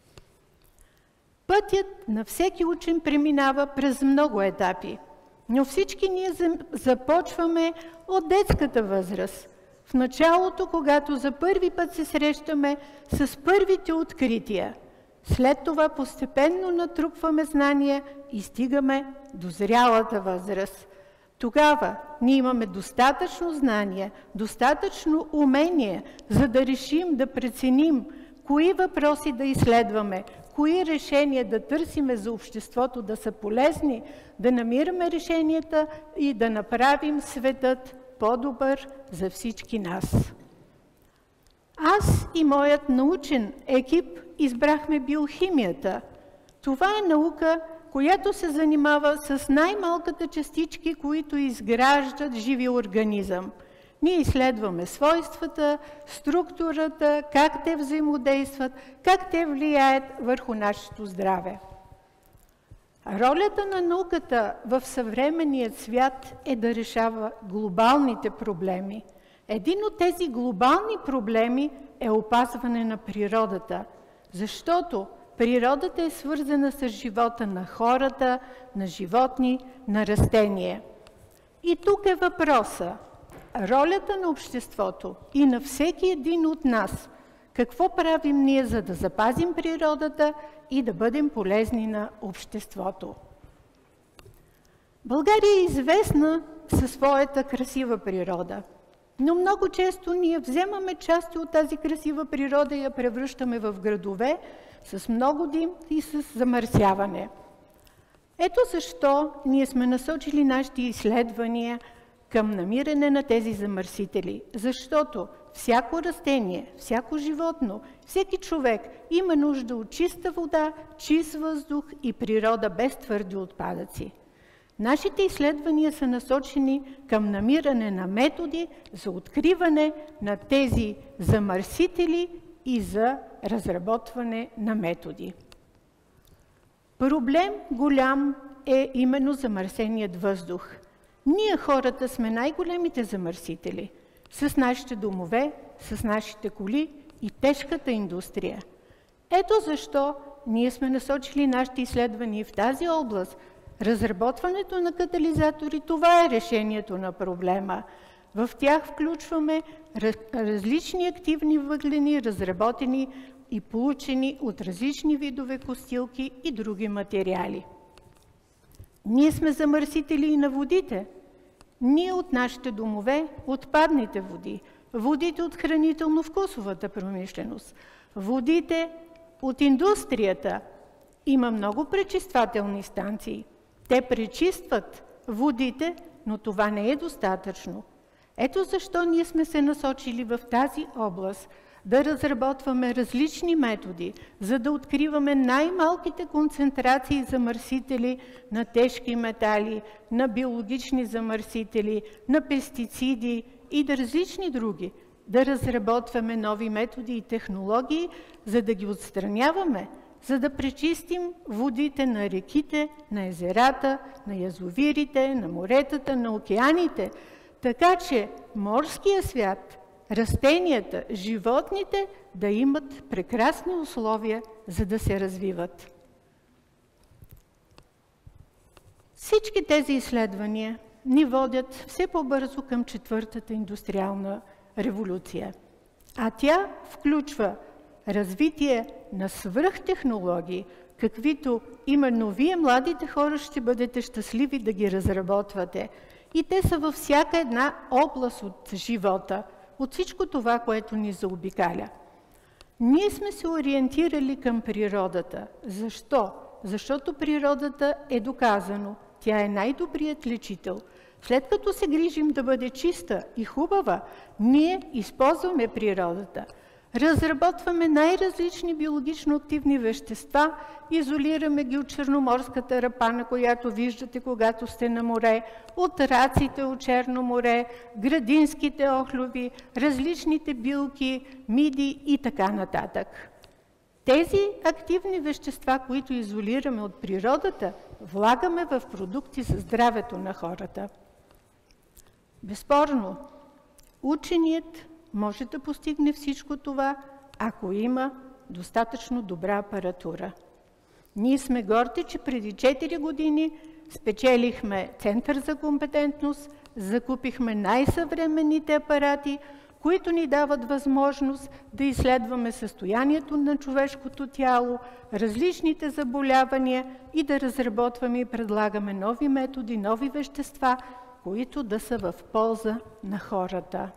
Пътят на всеки учен преминава през много етапи, но всички ние започваме от детската възраст. В началото, когато за първи път се срещаме с първите открития. След това постепенно натрупваме знания и стигаме до зрялата възраст. Тогава ние имаме достатъчно знания, достатъчно умение, за да решим, да преценим кои въпроси да изследваме, кои решения да търсиме за обществото да са полезни, да намираме решенията и да направим светът по-добър за всички нас. Аз и моят научен екип избрахме биохимията. Това е наука, която се занимава с най-малките частички, които изграждат живия организъм. Ние изследваме свойствата, структурата, как те взаимодействат, как те влияят върху нашето здраве. Ролята на науката в съвременния свят е да решава глобалните проблеми. Един от тези глобални проблеми е опазване на природата, защото природата е свързана с живота на хората, на животни, на растения. И тук е въпроса. Ролята на обществото и на всеки един от нас. Какво правим ние, за да запазим природата и да бъдем полезни на обществото? България е известна със своята красива природа. Но много често ние вземаме части от тази красива природа и я превръщаме в градове с много дим и с замърсяване. Ето защо ние сме насочили нашите изследвания към намиране на тези замърсители. Защото всяко растение, всяко животно, всеки човек има нужда от чиста вода, чист въздух и природа без твърди отпадъци. Нашите изследвания са насочени към намиране на методи за откриване на тези замърсители и за разработване на методи. Проблем голям е именно замърсеният въздух. Ние хората сме най-големите замърсители. с нашите домове, с нашите коли и тежката индустрия. Ето защо ние сме насочили нашите изследвания в тази област. Разработването на катализатори, това е решението на проблема. В тях включваме различни активни въглени, разработени и получени от различни видове костилки и други материали. Ние сме замърсители и на водите. Ние от нашите домове, отпадните води, водите от хранително-вкусовата промишленост, водите от индустрията. Има много пречиствателни станции. Те пречистват водите, но това не е достатъчно. Ето защо ние сме се насочили в тази област да разработваме различни методи, за да откриваме най-малките концентрации замърсители на тежки метали, на биологични замърсители, на пестициди и да различни други. Да разработваме нови методи и технологии, за да ги отстраняваме, за да пречистим водите на реките, на езерата, на язовирите, на моретата, на океаните, така че морския свят, растенията, животните да имат прекрасни условия, за да се развиват. Всички тези изследвания ни водят все по-бързо към четвъртата индустриална революция, а тя включва развитие на свръхтехнологии, каквито именно вие, младите хора, ще бъдете щастливи да ги разработвате. И те са във всяка една област от живота, от всичко това, което ни заобикаля. Ние сме се ориентирали към природата. Защо? Защото природата е доказано. Тя е най-добрият лечител. След като се грижим да бъде чиста и хубава, ние използваме природата. Разработваме най-различни биологично активни вещества, изолираме ги от черноморската рапана, която виждате, когато сте на море, от раците от Черно море, градинските охлюви, различните билки, миди и така нататък. Тези активни вещества, които изолираме от природата, влагаме в продукти за здравето на хората. Безспорно, ученият може да постигне всичко това, ако има достатъчно добра апаратура. Ние сме горди, че преди 4 години спечелихме Център за компетентност, закупихме най-съвременните апарати, които ни дават възможност да изследваме състоянието на човешкото тяло, различните заболявания и да разработваме и предлагаме нови методи, нови вещества, които да са в полза на хората.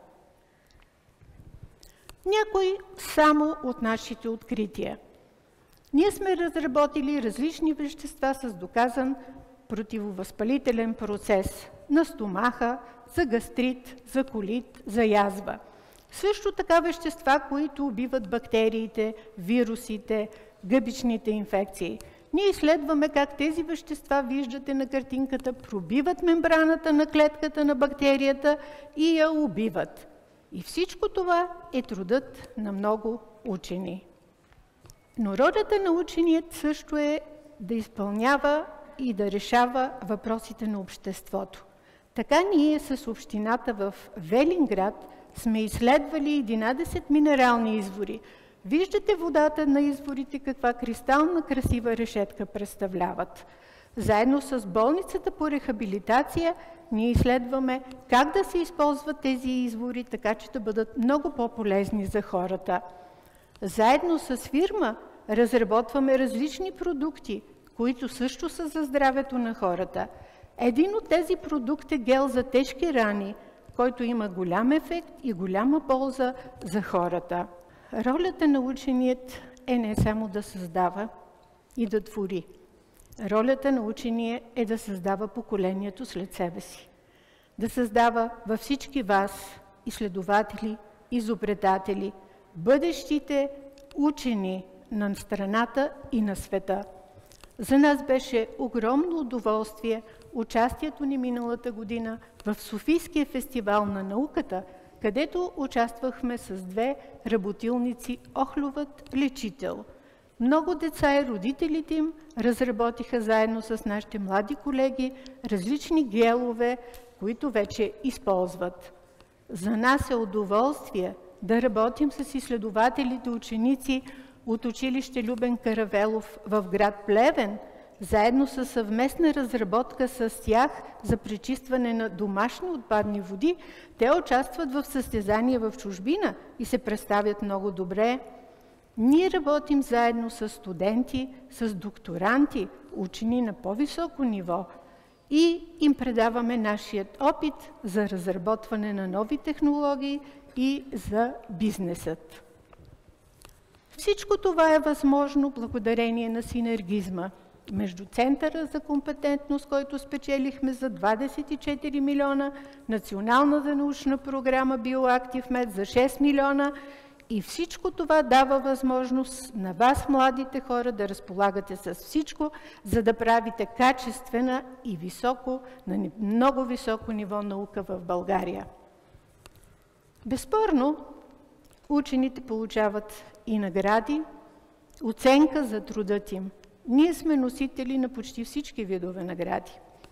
Някои само от нашите открития. Ние сме разработили различни вещества с доказан противовъзпалителен процес на стомаха, за гастрит, за колит, за язва. Също така вещества, които убиват бактериите, вирусите, гъбичните инфекции. Ние изследваме как тези вещества, виждате на картинката, пробиват мембраната на клетката на бактерията и я убиват. И всичко това е трудът на много учени. Но ролята на ученият също е да изпълнява и да решава въпросите на обществото. Така ние с общината в Велинград сме изследвали 11 минерални извори. Виждате водата на изворите каква кристална красива решетка представляват. Заедно с болницата по рехабилитация ние изследваме как да се използват тези извори, така че да бъдат много по-полезни за хората. Заедно с фирма разработваме различни продукти, които също са за здравето на хората. Един от тези продукти е гел за тежки рани, който има голям ефект и голяма полза за хората. Ролята на ученият е не само да създава и да твори. Ролята на учения е да създава поколението след себе си. Да създава във всички вас изследователи, изобретатели, бъдещите учени на страната и на света. За нас беше огромно удоволствие участието ни миналата година в Софийския фестивал на науката, където участвахме с 2 работилници Охлювът лечител. Много деца и родителите им разработиха заедно с нашите млади колеги различни гелове, които вече използват. За нас е удоволствие да работим с изследователите, ученици от училище Любен Каравелов в град Плевен, заедно с съвместна разработка с тях за пречистване на домашни отпадни води. Те участват в състезания в чужбина и се представят много добре. Ние работим заедно с студенти, с докторанти, учени на по-високо ниво и им предаваме нашият опит за разработване на нови технологии и за бизнесът. Всичко това е възможно благодарение на синергизма между Центъра за компетентност, който спечелихме за 24 милиона, Националната научна програма Биоактив Мед за 6 милиона и всичко това дава възможност на вас, младите хора, да разполагате с всичко, за да правите качествена и на много високо ниво наука в България. Безспорно, учените получават и награди, оценка за трудът им. Ние сме носители на почти всички видове награди.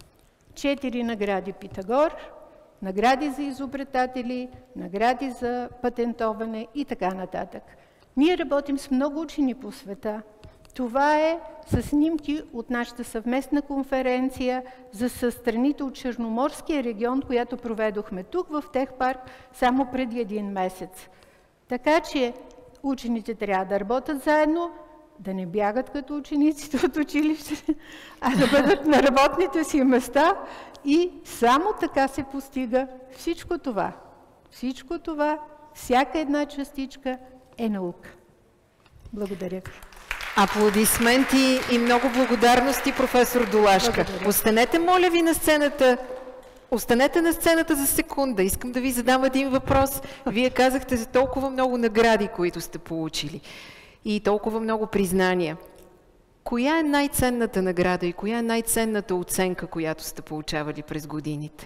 4 награди Питагор, награди за изобретатели, награди за патентоване и така нататък. Ние работим с много учени по света. Това е със снимки от нашата съвместна конференция за страните от Черноморския регион, която проведохме тук в Техпарк само преди 1 месец. Така че учените трябва да работят заедно, да не бягат като учениците от училище, а да бъдат на работните си места и само така се постига всичко това. Всичко това, всяка една частичка е наука. Благодаря ви. Аплодисменти и много благодарности, професор Долашка. Останете, моля ви, на сцената. Останете на сцената за секунда. Искам да ви задам един въпрос. Вие казахте за толкова много награди, които сте получили и толкова много признания. Коя е най-ценната награда и коя е най-ценната оценка, която сте получавали през годините?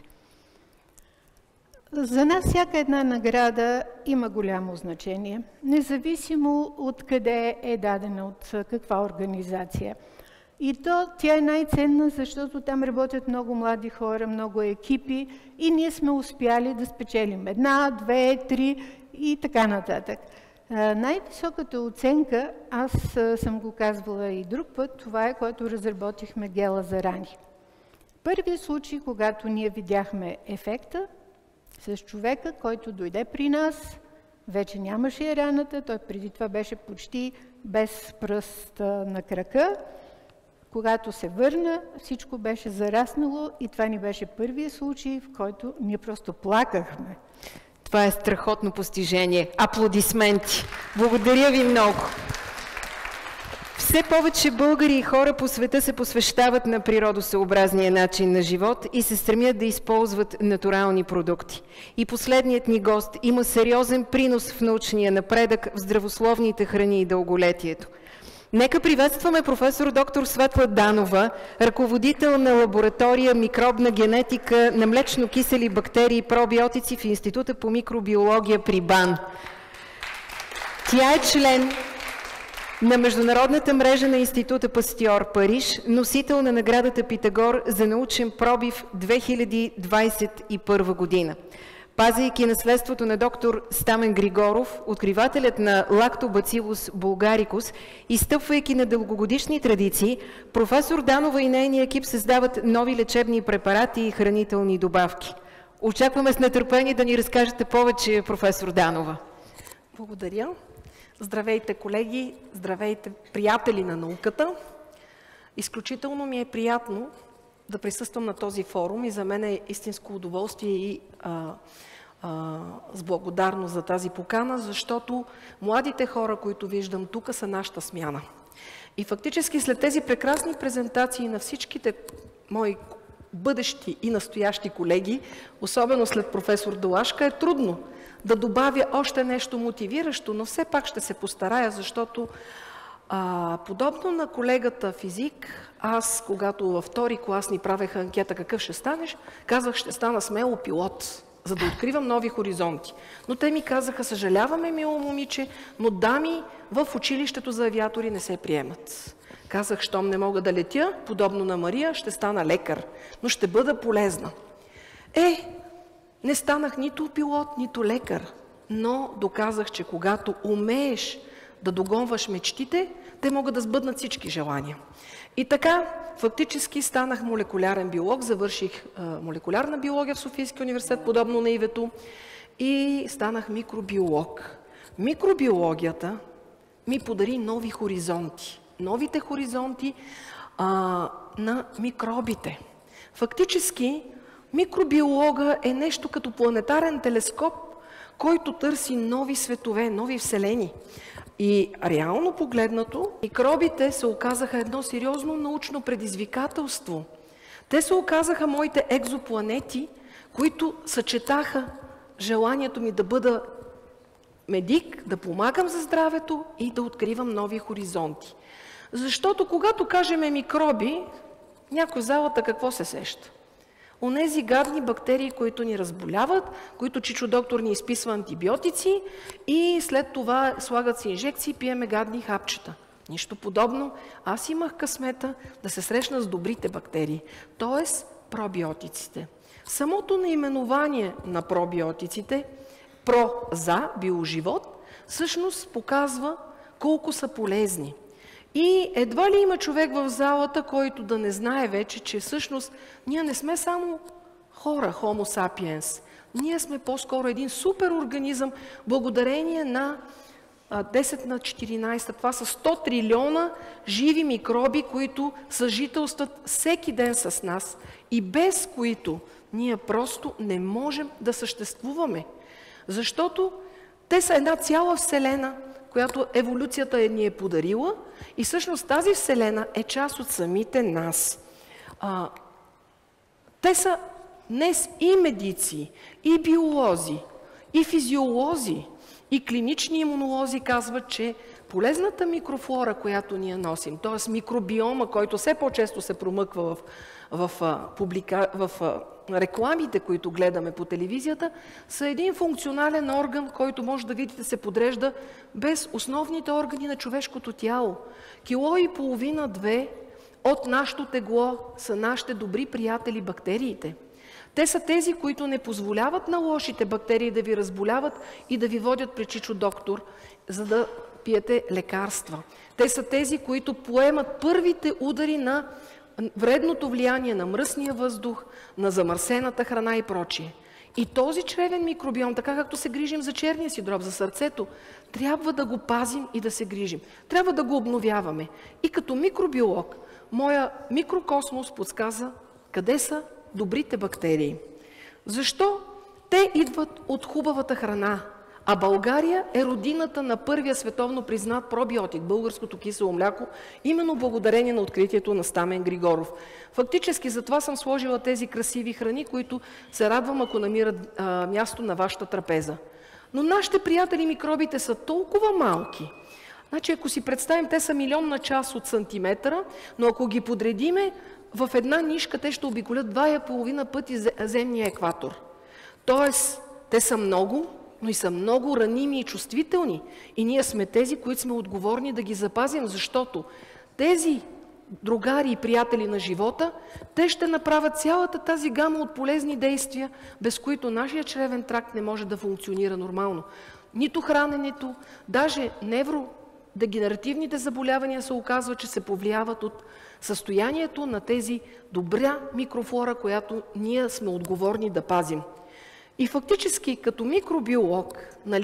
За нас всяка една награда има голямо значение, независимо от къде е дадена, от каква организация. И то тя е най-ценна, защото там работят много млади хора, много екипи и ние сме успяли да спечелим 1, 2, 3 и така нататък. Най-високата оценка, аз съм го казвала и друг път, това е, което разработихме гела за рани. Първият случай, когато ние видяхме ефекта с човека, който дойде при нас, вече нямаше раната, той преди това беше почти без пръст на крака. Когато се върна, всичко беше зараснало и това ни беше първият случай, в който ние просто плакахме. Това е страхотно постижение. Аплодисменти! Благодаря ви много! Все повече българи и хора по света се посвещават на природосъобразния начин на живот и се стремят да използват натурални продукти. И последният ни гост има сериозен принос в научния напредък, в здравословните храни и дълголетието. Нека приветстваме професор доктор Светла Данова, ръководител на лаборатория микробна генетика на млечно-кисели бактерии и пробиотици в Института по микробиология при БАН. Тя е член на Международната мрежа на Института Пастьор Париж, носител на наградата Питагор за научен пробив 2021 година. Пазейки наследството на доктор Стамен Григоров, откривателят на Lactobacillus bulgaricus, и стъпвайки на дългогодишни традиции, професор Данова и нейния екип създават нови лечебни препарати и хранителни добавки. Очакваме с нетърпение да ни разкажете повече, професор Данова. Благодаря. Здравейте, колеги! Здравейте, приятели на науката! Изключително ми е приятно да присъствам на този форум и за мен е истинско удоволствие и с благодарност за тази покана, защото младите хора, които виждам тук, са нашата смяна. И фактически след тези прекрасни презентации на всичките мои бъдещи и настоящи колеги, особено след професор Долашка, е трудно да добавя още нещо мотивиращо, но все пак ще се постарая, защото подобно на колегата физик, аз, когато във 2-ри клас ни правеха анкета какъв ще станеш, казах, ще стана смело пилот, за да откривам нови хоризонти. Но те ми казаха, съжаляваме, мило момиче, но дами в училището за авиатори не се приемат. Казах, щом не мога да летя, подобно на Мария, ще стана лекар, но ще бъда полезна. Не станах нито пилот, нито лекар, но доказах, че когато умееш да догонваш мечтите, те могат да сбъднат всички желания. И така, фактически станах молекулярен биолог, завърших молекулярна биология в Софийския университет, подобно на Ивето, и станах микробиолог. Микробиологията ми подари нови хоризонти. Новите хоризонти на микробите. Фактически, микробиолога е нещо като планетарен телескоп, който търси нови светове, нови вселени. И реално погледнато, микробите се оказаха едно сериозно научно предизвикателство. Те се оказаха моите екзопланети, които съчетаха желанието ми да бъда медик, да помагам за здравето и да откривам нови хоризонти. Защото когато кажем микроби, някой в залата какво се сеща? Онези гадни бактерии, които ни разболяват, които чичо доктор ни изписва антибиотици и след това слагат си инжекции и пиеме гадни хапчета. Нищо подобно. Аз имах късмета да се срещна с добрите бактерии, т.е. пробиотиците. Самото наименование на пробиотиците, про за биоживот, всъщност показва колко са полезни. И едва ли има човек в залата, който да не знае вече, че всъщност ние не сме само хора, Homo sapiens. Ние сме по-скоро един суперорганизъм, благодарение на 10 на 14. Това са 100 трилиона живи микроби, които съжителстват всеки ден с нас и без които ние просто не можем да съществуваме. Защото те са една цяла вселена, която еволюцията ни е подарила и всъщност тази вселена е част от самите нас. Те са днес и медици, и биолози, и физиолози, и клинични имунолози казват, че полезната микрофлора, която ние носим, т.е. микробиома, който все по-често се промъква в рекламите, които гледаме по телевизията, са един функционален орган, който може да видите се подрежда без основните органи на човешкото тяло. 1,5 – 2 от нашето тегло са нашите добри приятели бактериите. Те са тези, които не позволяват на лошите бактерии да ви разболяват и да ви водят при чичо доктор, за да пиете лекарства. Те са тези, които поемат първите удари на вредното влияние на мръсния въздух, на замърсената храна и прочие. И този чревен микробиом, така както се грижим за черния си дроб, за сърцето, трябва да го пазим и да се грижим. Трябва да го обновяваме. И като микробиолог, моя микрокосмос подсказа къде са добрите бактерии. Защо? Те идват от хубавата храна. А България е родината на първия световно признат пробиотик, българското кисело мляко, именно благодарение на откритието на Стамен Григоров. Фактически затова съм сложила тези красиви храни, които се радвам, ако намират място на вашата трапеза. Но нашите приятели микробите са толкова малки. Значи, ако си представим, те са милионна част от сантиметъра, но ако ги подредиме в една нишка, те ще обиколят 2,5 пъти земния екватор. Тоест, те са много, но и са много раними и чувствителни. И ние сме тези, които сме отговорни да ги запазим, защото тези другари и приятели на живота, те ще направят цялата тази гама от полезни действия, без които нашия чревен тракт не може да функционира нормално. Нито храненето, даже невродегенеративните заболявания се оказва, че се повлияват от състоянието на тези добра микрофлора, която ние сме отговорни да пазим. И фактически, като микробиолог,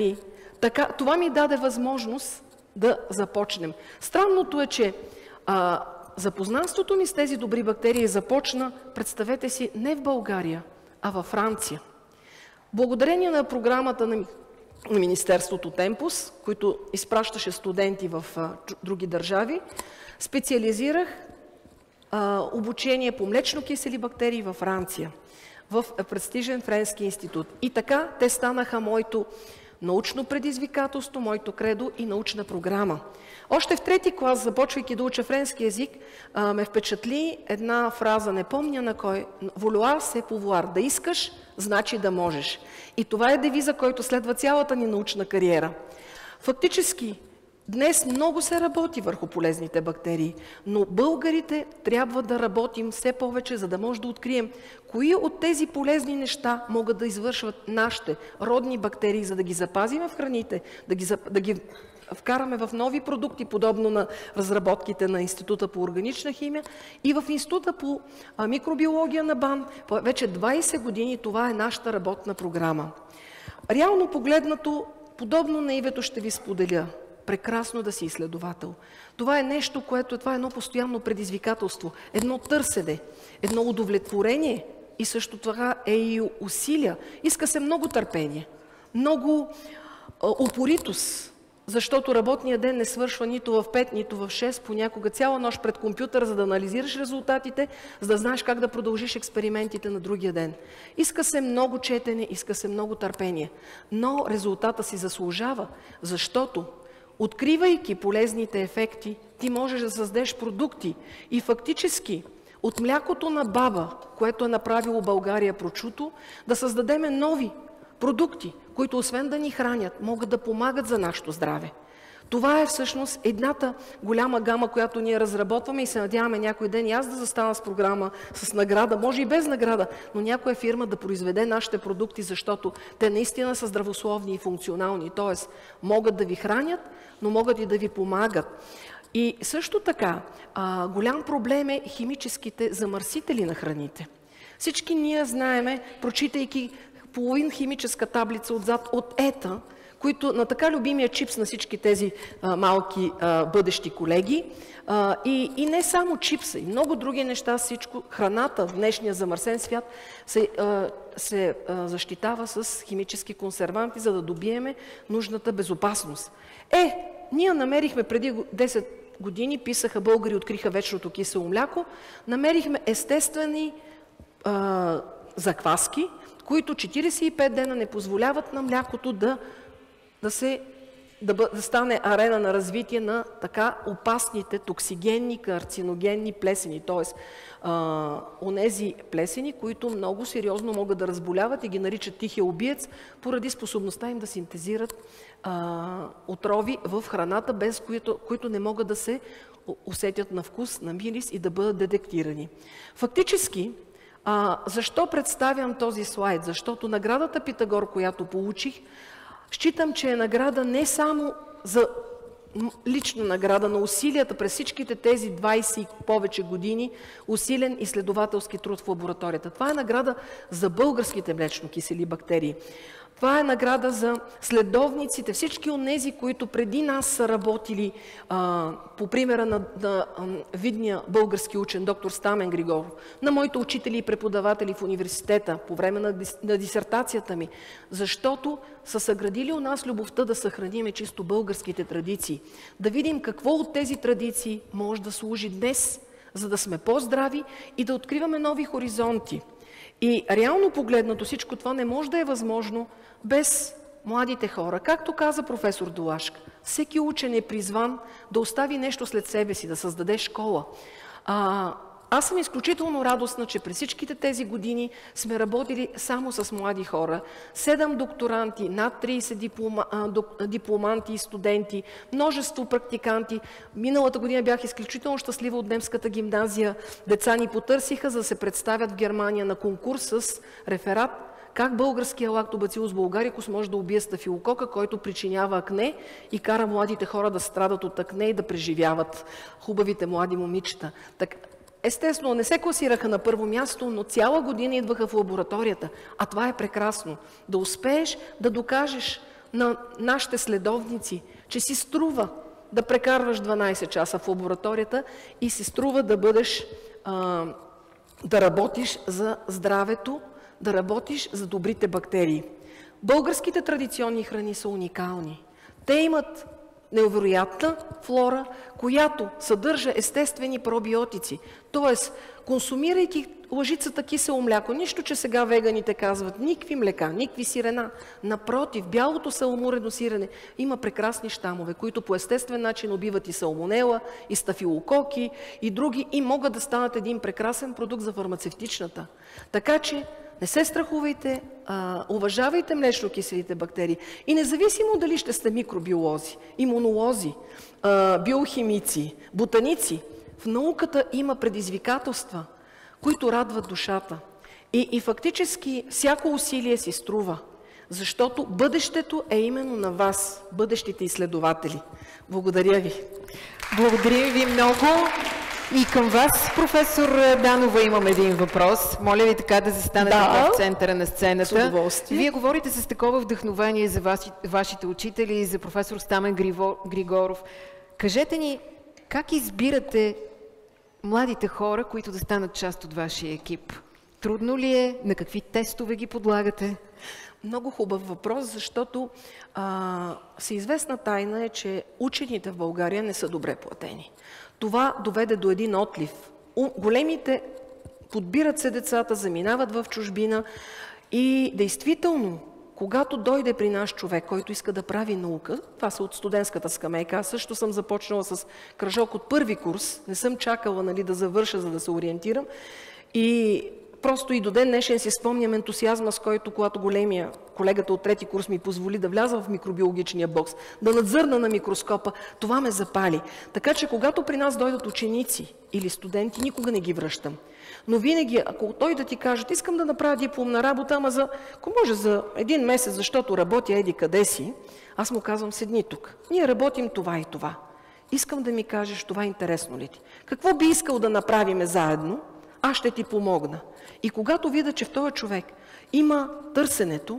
това ми даде възможност да започнем. Странното е, че запознанството ми с тези добри бактерии започна, представете си, не в България, а във Франция. Благодарение на програмата на Министерството Темпус, които изпращаше студенти в други държави, специализирах обучение по млечно-кисели бактерии във Франция, в престижен френски институт. И така те станаха моето научно предизвикателство, моето кредо и научна програма. Още в 3-ти клас, започвайки да уча френски език, ме впечатли една фраза, не помня на кой, «Vouloir, c'est pouvoir», да искаш, значи да можеш. И това е девиза, който следва цялата ни научна кариера. Фактически, Днес много се работи върху полезните бактерии, но българите трябва да работим все повече, за да може да открием кои от тези полезни неща могат да извършват нашите родни бактерии, за да ги запазим в храните, да ги вкараме в нови продукти, подобно на разработките на Института по органична химия и в Института по микробиология на БАН. Вече 20 години това е нашата работна програма. Реално погледнато, подобно на Ивето ще ви споделя. Прекрасно да си изследовател. Това е нещо, това е едно постоянно предизвикателство, едно търсене, едно удовлетворение и също това е и усилия. Иска се много търпение, много упоритост, защото работният ден не свършва нито в 5, нито в 6, понякога цяла нощ пред компютъра, за да анализираш резултатите, за да знаеш как да продължиш експериментите на другия ден. Иска се много четене, иска се много търпение, но резултата си заслужава, защото откривайки полезните ефекти, ти можеш да създадеш продукти и фактически от млякото на баба, което е направило България прочуто, да създадеме нови продукти, които освен да ни хранят, могат да помагат за нашето здраве. Това е всъщност едната голяма гама, която ние разработваме и се надяваме някой ден и аз да застана с програма, с награда, може и без награда, но някоя фирма да произведе нашите продукти, защото те наистина са здравословни и функционални, т.е. могат да ви хранят, но могат и да ви помагат. И също така, голям проблем е химическите замърсители на храните. Всички ние знаеме, прочитайки половин химическа таблица отзад от ЕТА, които на така любимия чипс на всички тези малки бъдещи колеги. И не само чипса, и много други неща, всичко, храната в днешния замърсен свят се защитава с химически консерванти, за да добиеме нужната безопасност. Ние намерихме преди 10 години, писаха българи, откриха вечното кисело мляко, намерихме естествени закваски, които 45 дена не позволяват на млякото да стане арена на развитие на така опасните токсигенни, карциногенни плесени, т.е. онези плесени, които много сериозно могат да разболяват и ги наричат тихия убиец, поради способността им да синтезират отрови в храната, без които не могат да се усетят на вкус, на мирис и да бъдат детектирани. Фактически, защо представям този слайд? Защото наградата Питагор, която получих, считам, че е награда не само за лична награда на усилията през всичките тези 20 и повече години усилен изследователски труд в лабораторията. Това е награда за българските млечно-кисели бактерии. Това е награда за следовниците, всички онези, които преди нас са работили по примера на видния български учен, доктор Стамен Григоров, на моите учители и преподаватели в университета, по време на дисертацията ми, защото са съградили у нас любовта да съхраниме чисто българските традиции, да видим какво от тези традиции може да служи днес, за да сме по-здрави и да откриваме нови хоризонти. И реално погледнато всичко това не може да е възможно без младите хора. Както каза професор Долашка, всеки учен е призван да остави нещо след себе си, да създаде школа. Аз съм изключително радостна, че през всичките тези години сме работили само с млади хора. 7 докторанти, над 30 дипломанти и студенти, множество практиканти. Миналата година бях изключително щастлива от немската гимназия. Деца ни потърсиха, за да се представят в Германия на конкурс с реферат как българския лактобацилус булгарикус може да убие стафилокока, който причинява акне и кара младите хора да страдат от акне и да преживяват хубавите млади момичета. Естествено, не се класираха на първо място, но цяла година идваха в лабораторията. А това е прекрасно. Да успееш да докажеш на нашите следовници, че си струва да прекарваш 12 часа в лабораторията и си струва да бъдеш, да работиш за здравето, да работиш за добрите бактерии. Българските традиционни храни са уникални. Те имат невероятна флора, която съдържа естествени пробиотици. Тоест, консумирайки лъжицата кисело мляко, нищо, че сега веганите казват, никакви млека, никакви сирена. Напротив, бялото саламурено сирене има прекрасни щамове, които по естествен начин убиват и салмонела, и стафилококи, и други, и могат да станат един прекрасен продукт за фармацевтичната. Така че, Не се страхувайте, уважавайте млечно-киселите бактерии. И независимо дали ще сте микробиолози, имунолози, биохимици, ботаници, в науката има предизвикателства, които радват душата. И фактически всяко усилие си струва, защото бъдещето е именно на вас, бъдещите изследователи. Благодаря ви. Благодаря ви много. И към вас, професор Данова, имам един въпрос. Моля ви така да застанете в центъра на сцената. С удоволствие. Вие говорите с такова вдъхновение за вашите учители и за професор Стамен Григоров. Кажете ни, как избирате младите хора, които да станат част от вашия екип? Трудно ли е? На какви тестове ги подлагате? Много хубав въпрос, защото всеизвестна тайна е, че учените в България не са добре платени. Това доведе до един отлив. Големите подбират се децата, заминават в чужбина и действително, когато дойде при наш човек, който иска да прави наука, това са от студентската скамейка, аз също съм започнала с кръжок от първи курс, не съм чакала да завърша, за да се ориентирам, и просто и до ден днешен си спомням ентусиазма, с който, когато колегата от трети курс ми позволи да вляза в микробиологичния бокс, да надзърна на микроскопа, това ме запали. Така че, когато при нас дойдат ученици или студенти, никога не ги връщам. Но винаги, ако той да ти кажат, искам да направя дипломна работа, ама ако може за един месец, защото работя еди къде си, аз му казвам, седни тук. Ние работим това и това. Искам да ми кажеш, това интересно ли ти? Какво би искал да направиме заедно? Аз ще ти помогна. И когато видя, че в този човек има търсенето,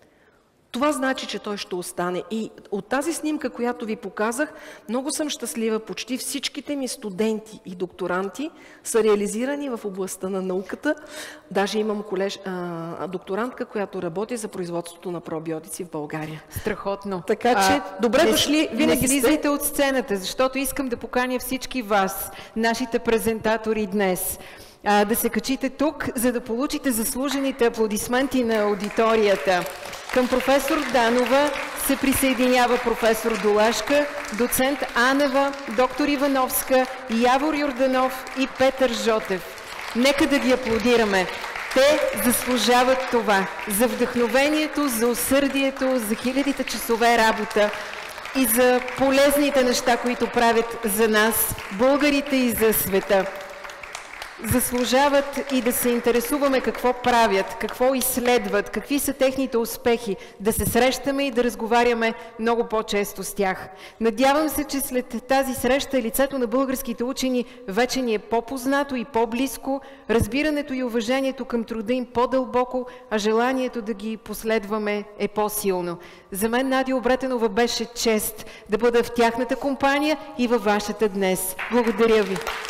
това значи, че той ще остане. И от тази снимка, която ви показах, много съм щастлива. Почти всичките ми студенти и докторанти са реализирани в областта на науката. Даже имам докторантка, която работи за производството на пробиотици в България. Страхотно. Така че, добре дошли. Винаги не слизайте от сцената, защото искам да поканя всички вас, нашите презентатори днес, да се качите тук, за да получите заслужените аплодисменти на аудиторията. Към професор Данова се присъединява професор Долашка, доцент Анева, доктор Ивановска, Явор Йорданов и Петър Жотев. Нека да ги аплодираме. Те заслужават това. За вдъхновението, за усърдието, за хилядите часове работа и за полезните неща, които правят за нас, българите и за света. Заслужават и да се интересуваме какво правят, какво изследват, какви са техните успехи, да се срещаме и да разговаряме много по-често с тях. Надявам се, че след тази среща лицето на българските учени вече ни е по-познато и по-близко, разбирането и уважението към труда им по-дълбоко, а желанието да ги последваме е по-силно. За мен, Надя Обретенова, беше чест да бъда в тяхната компания и във вашата днес. Благодаря ви!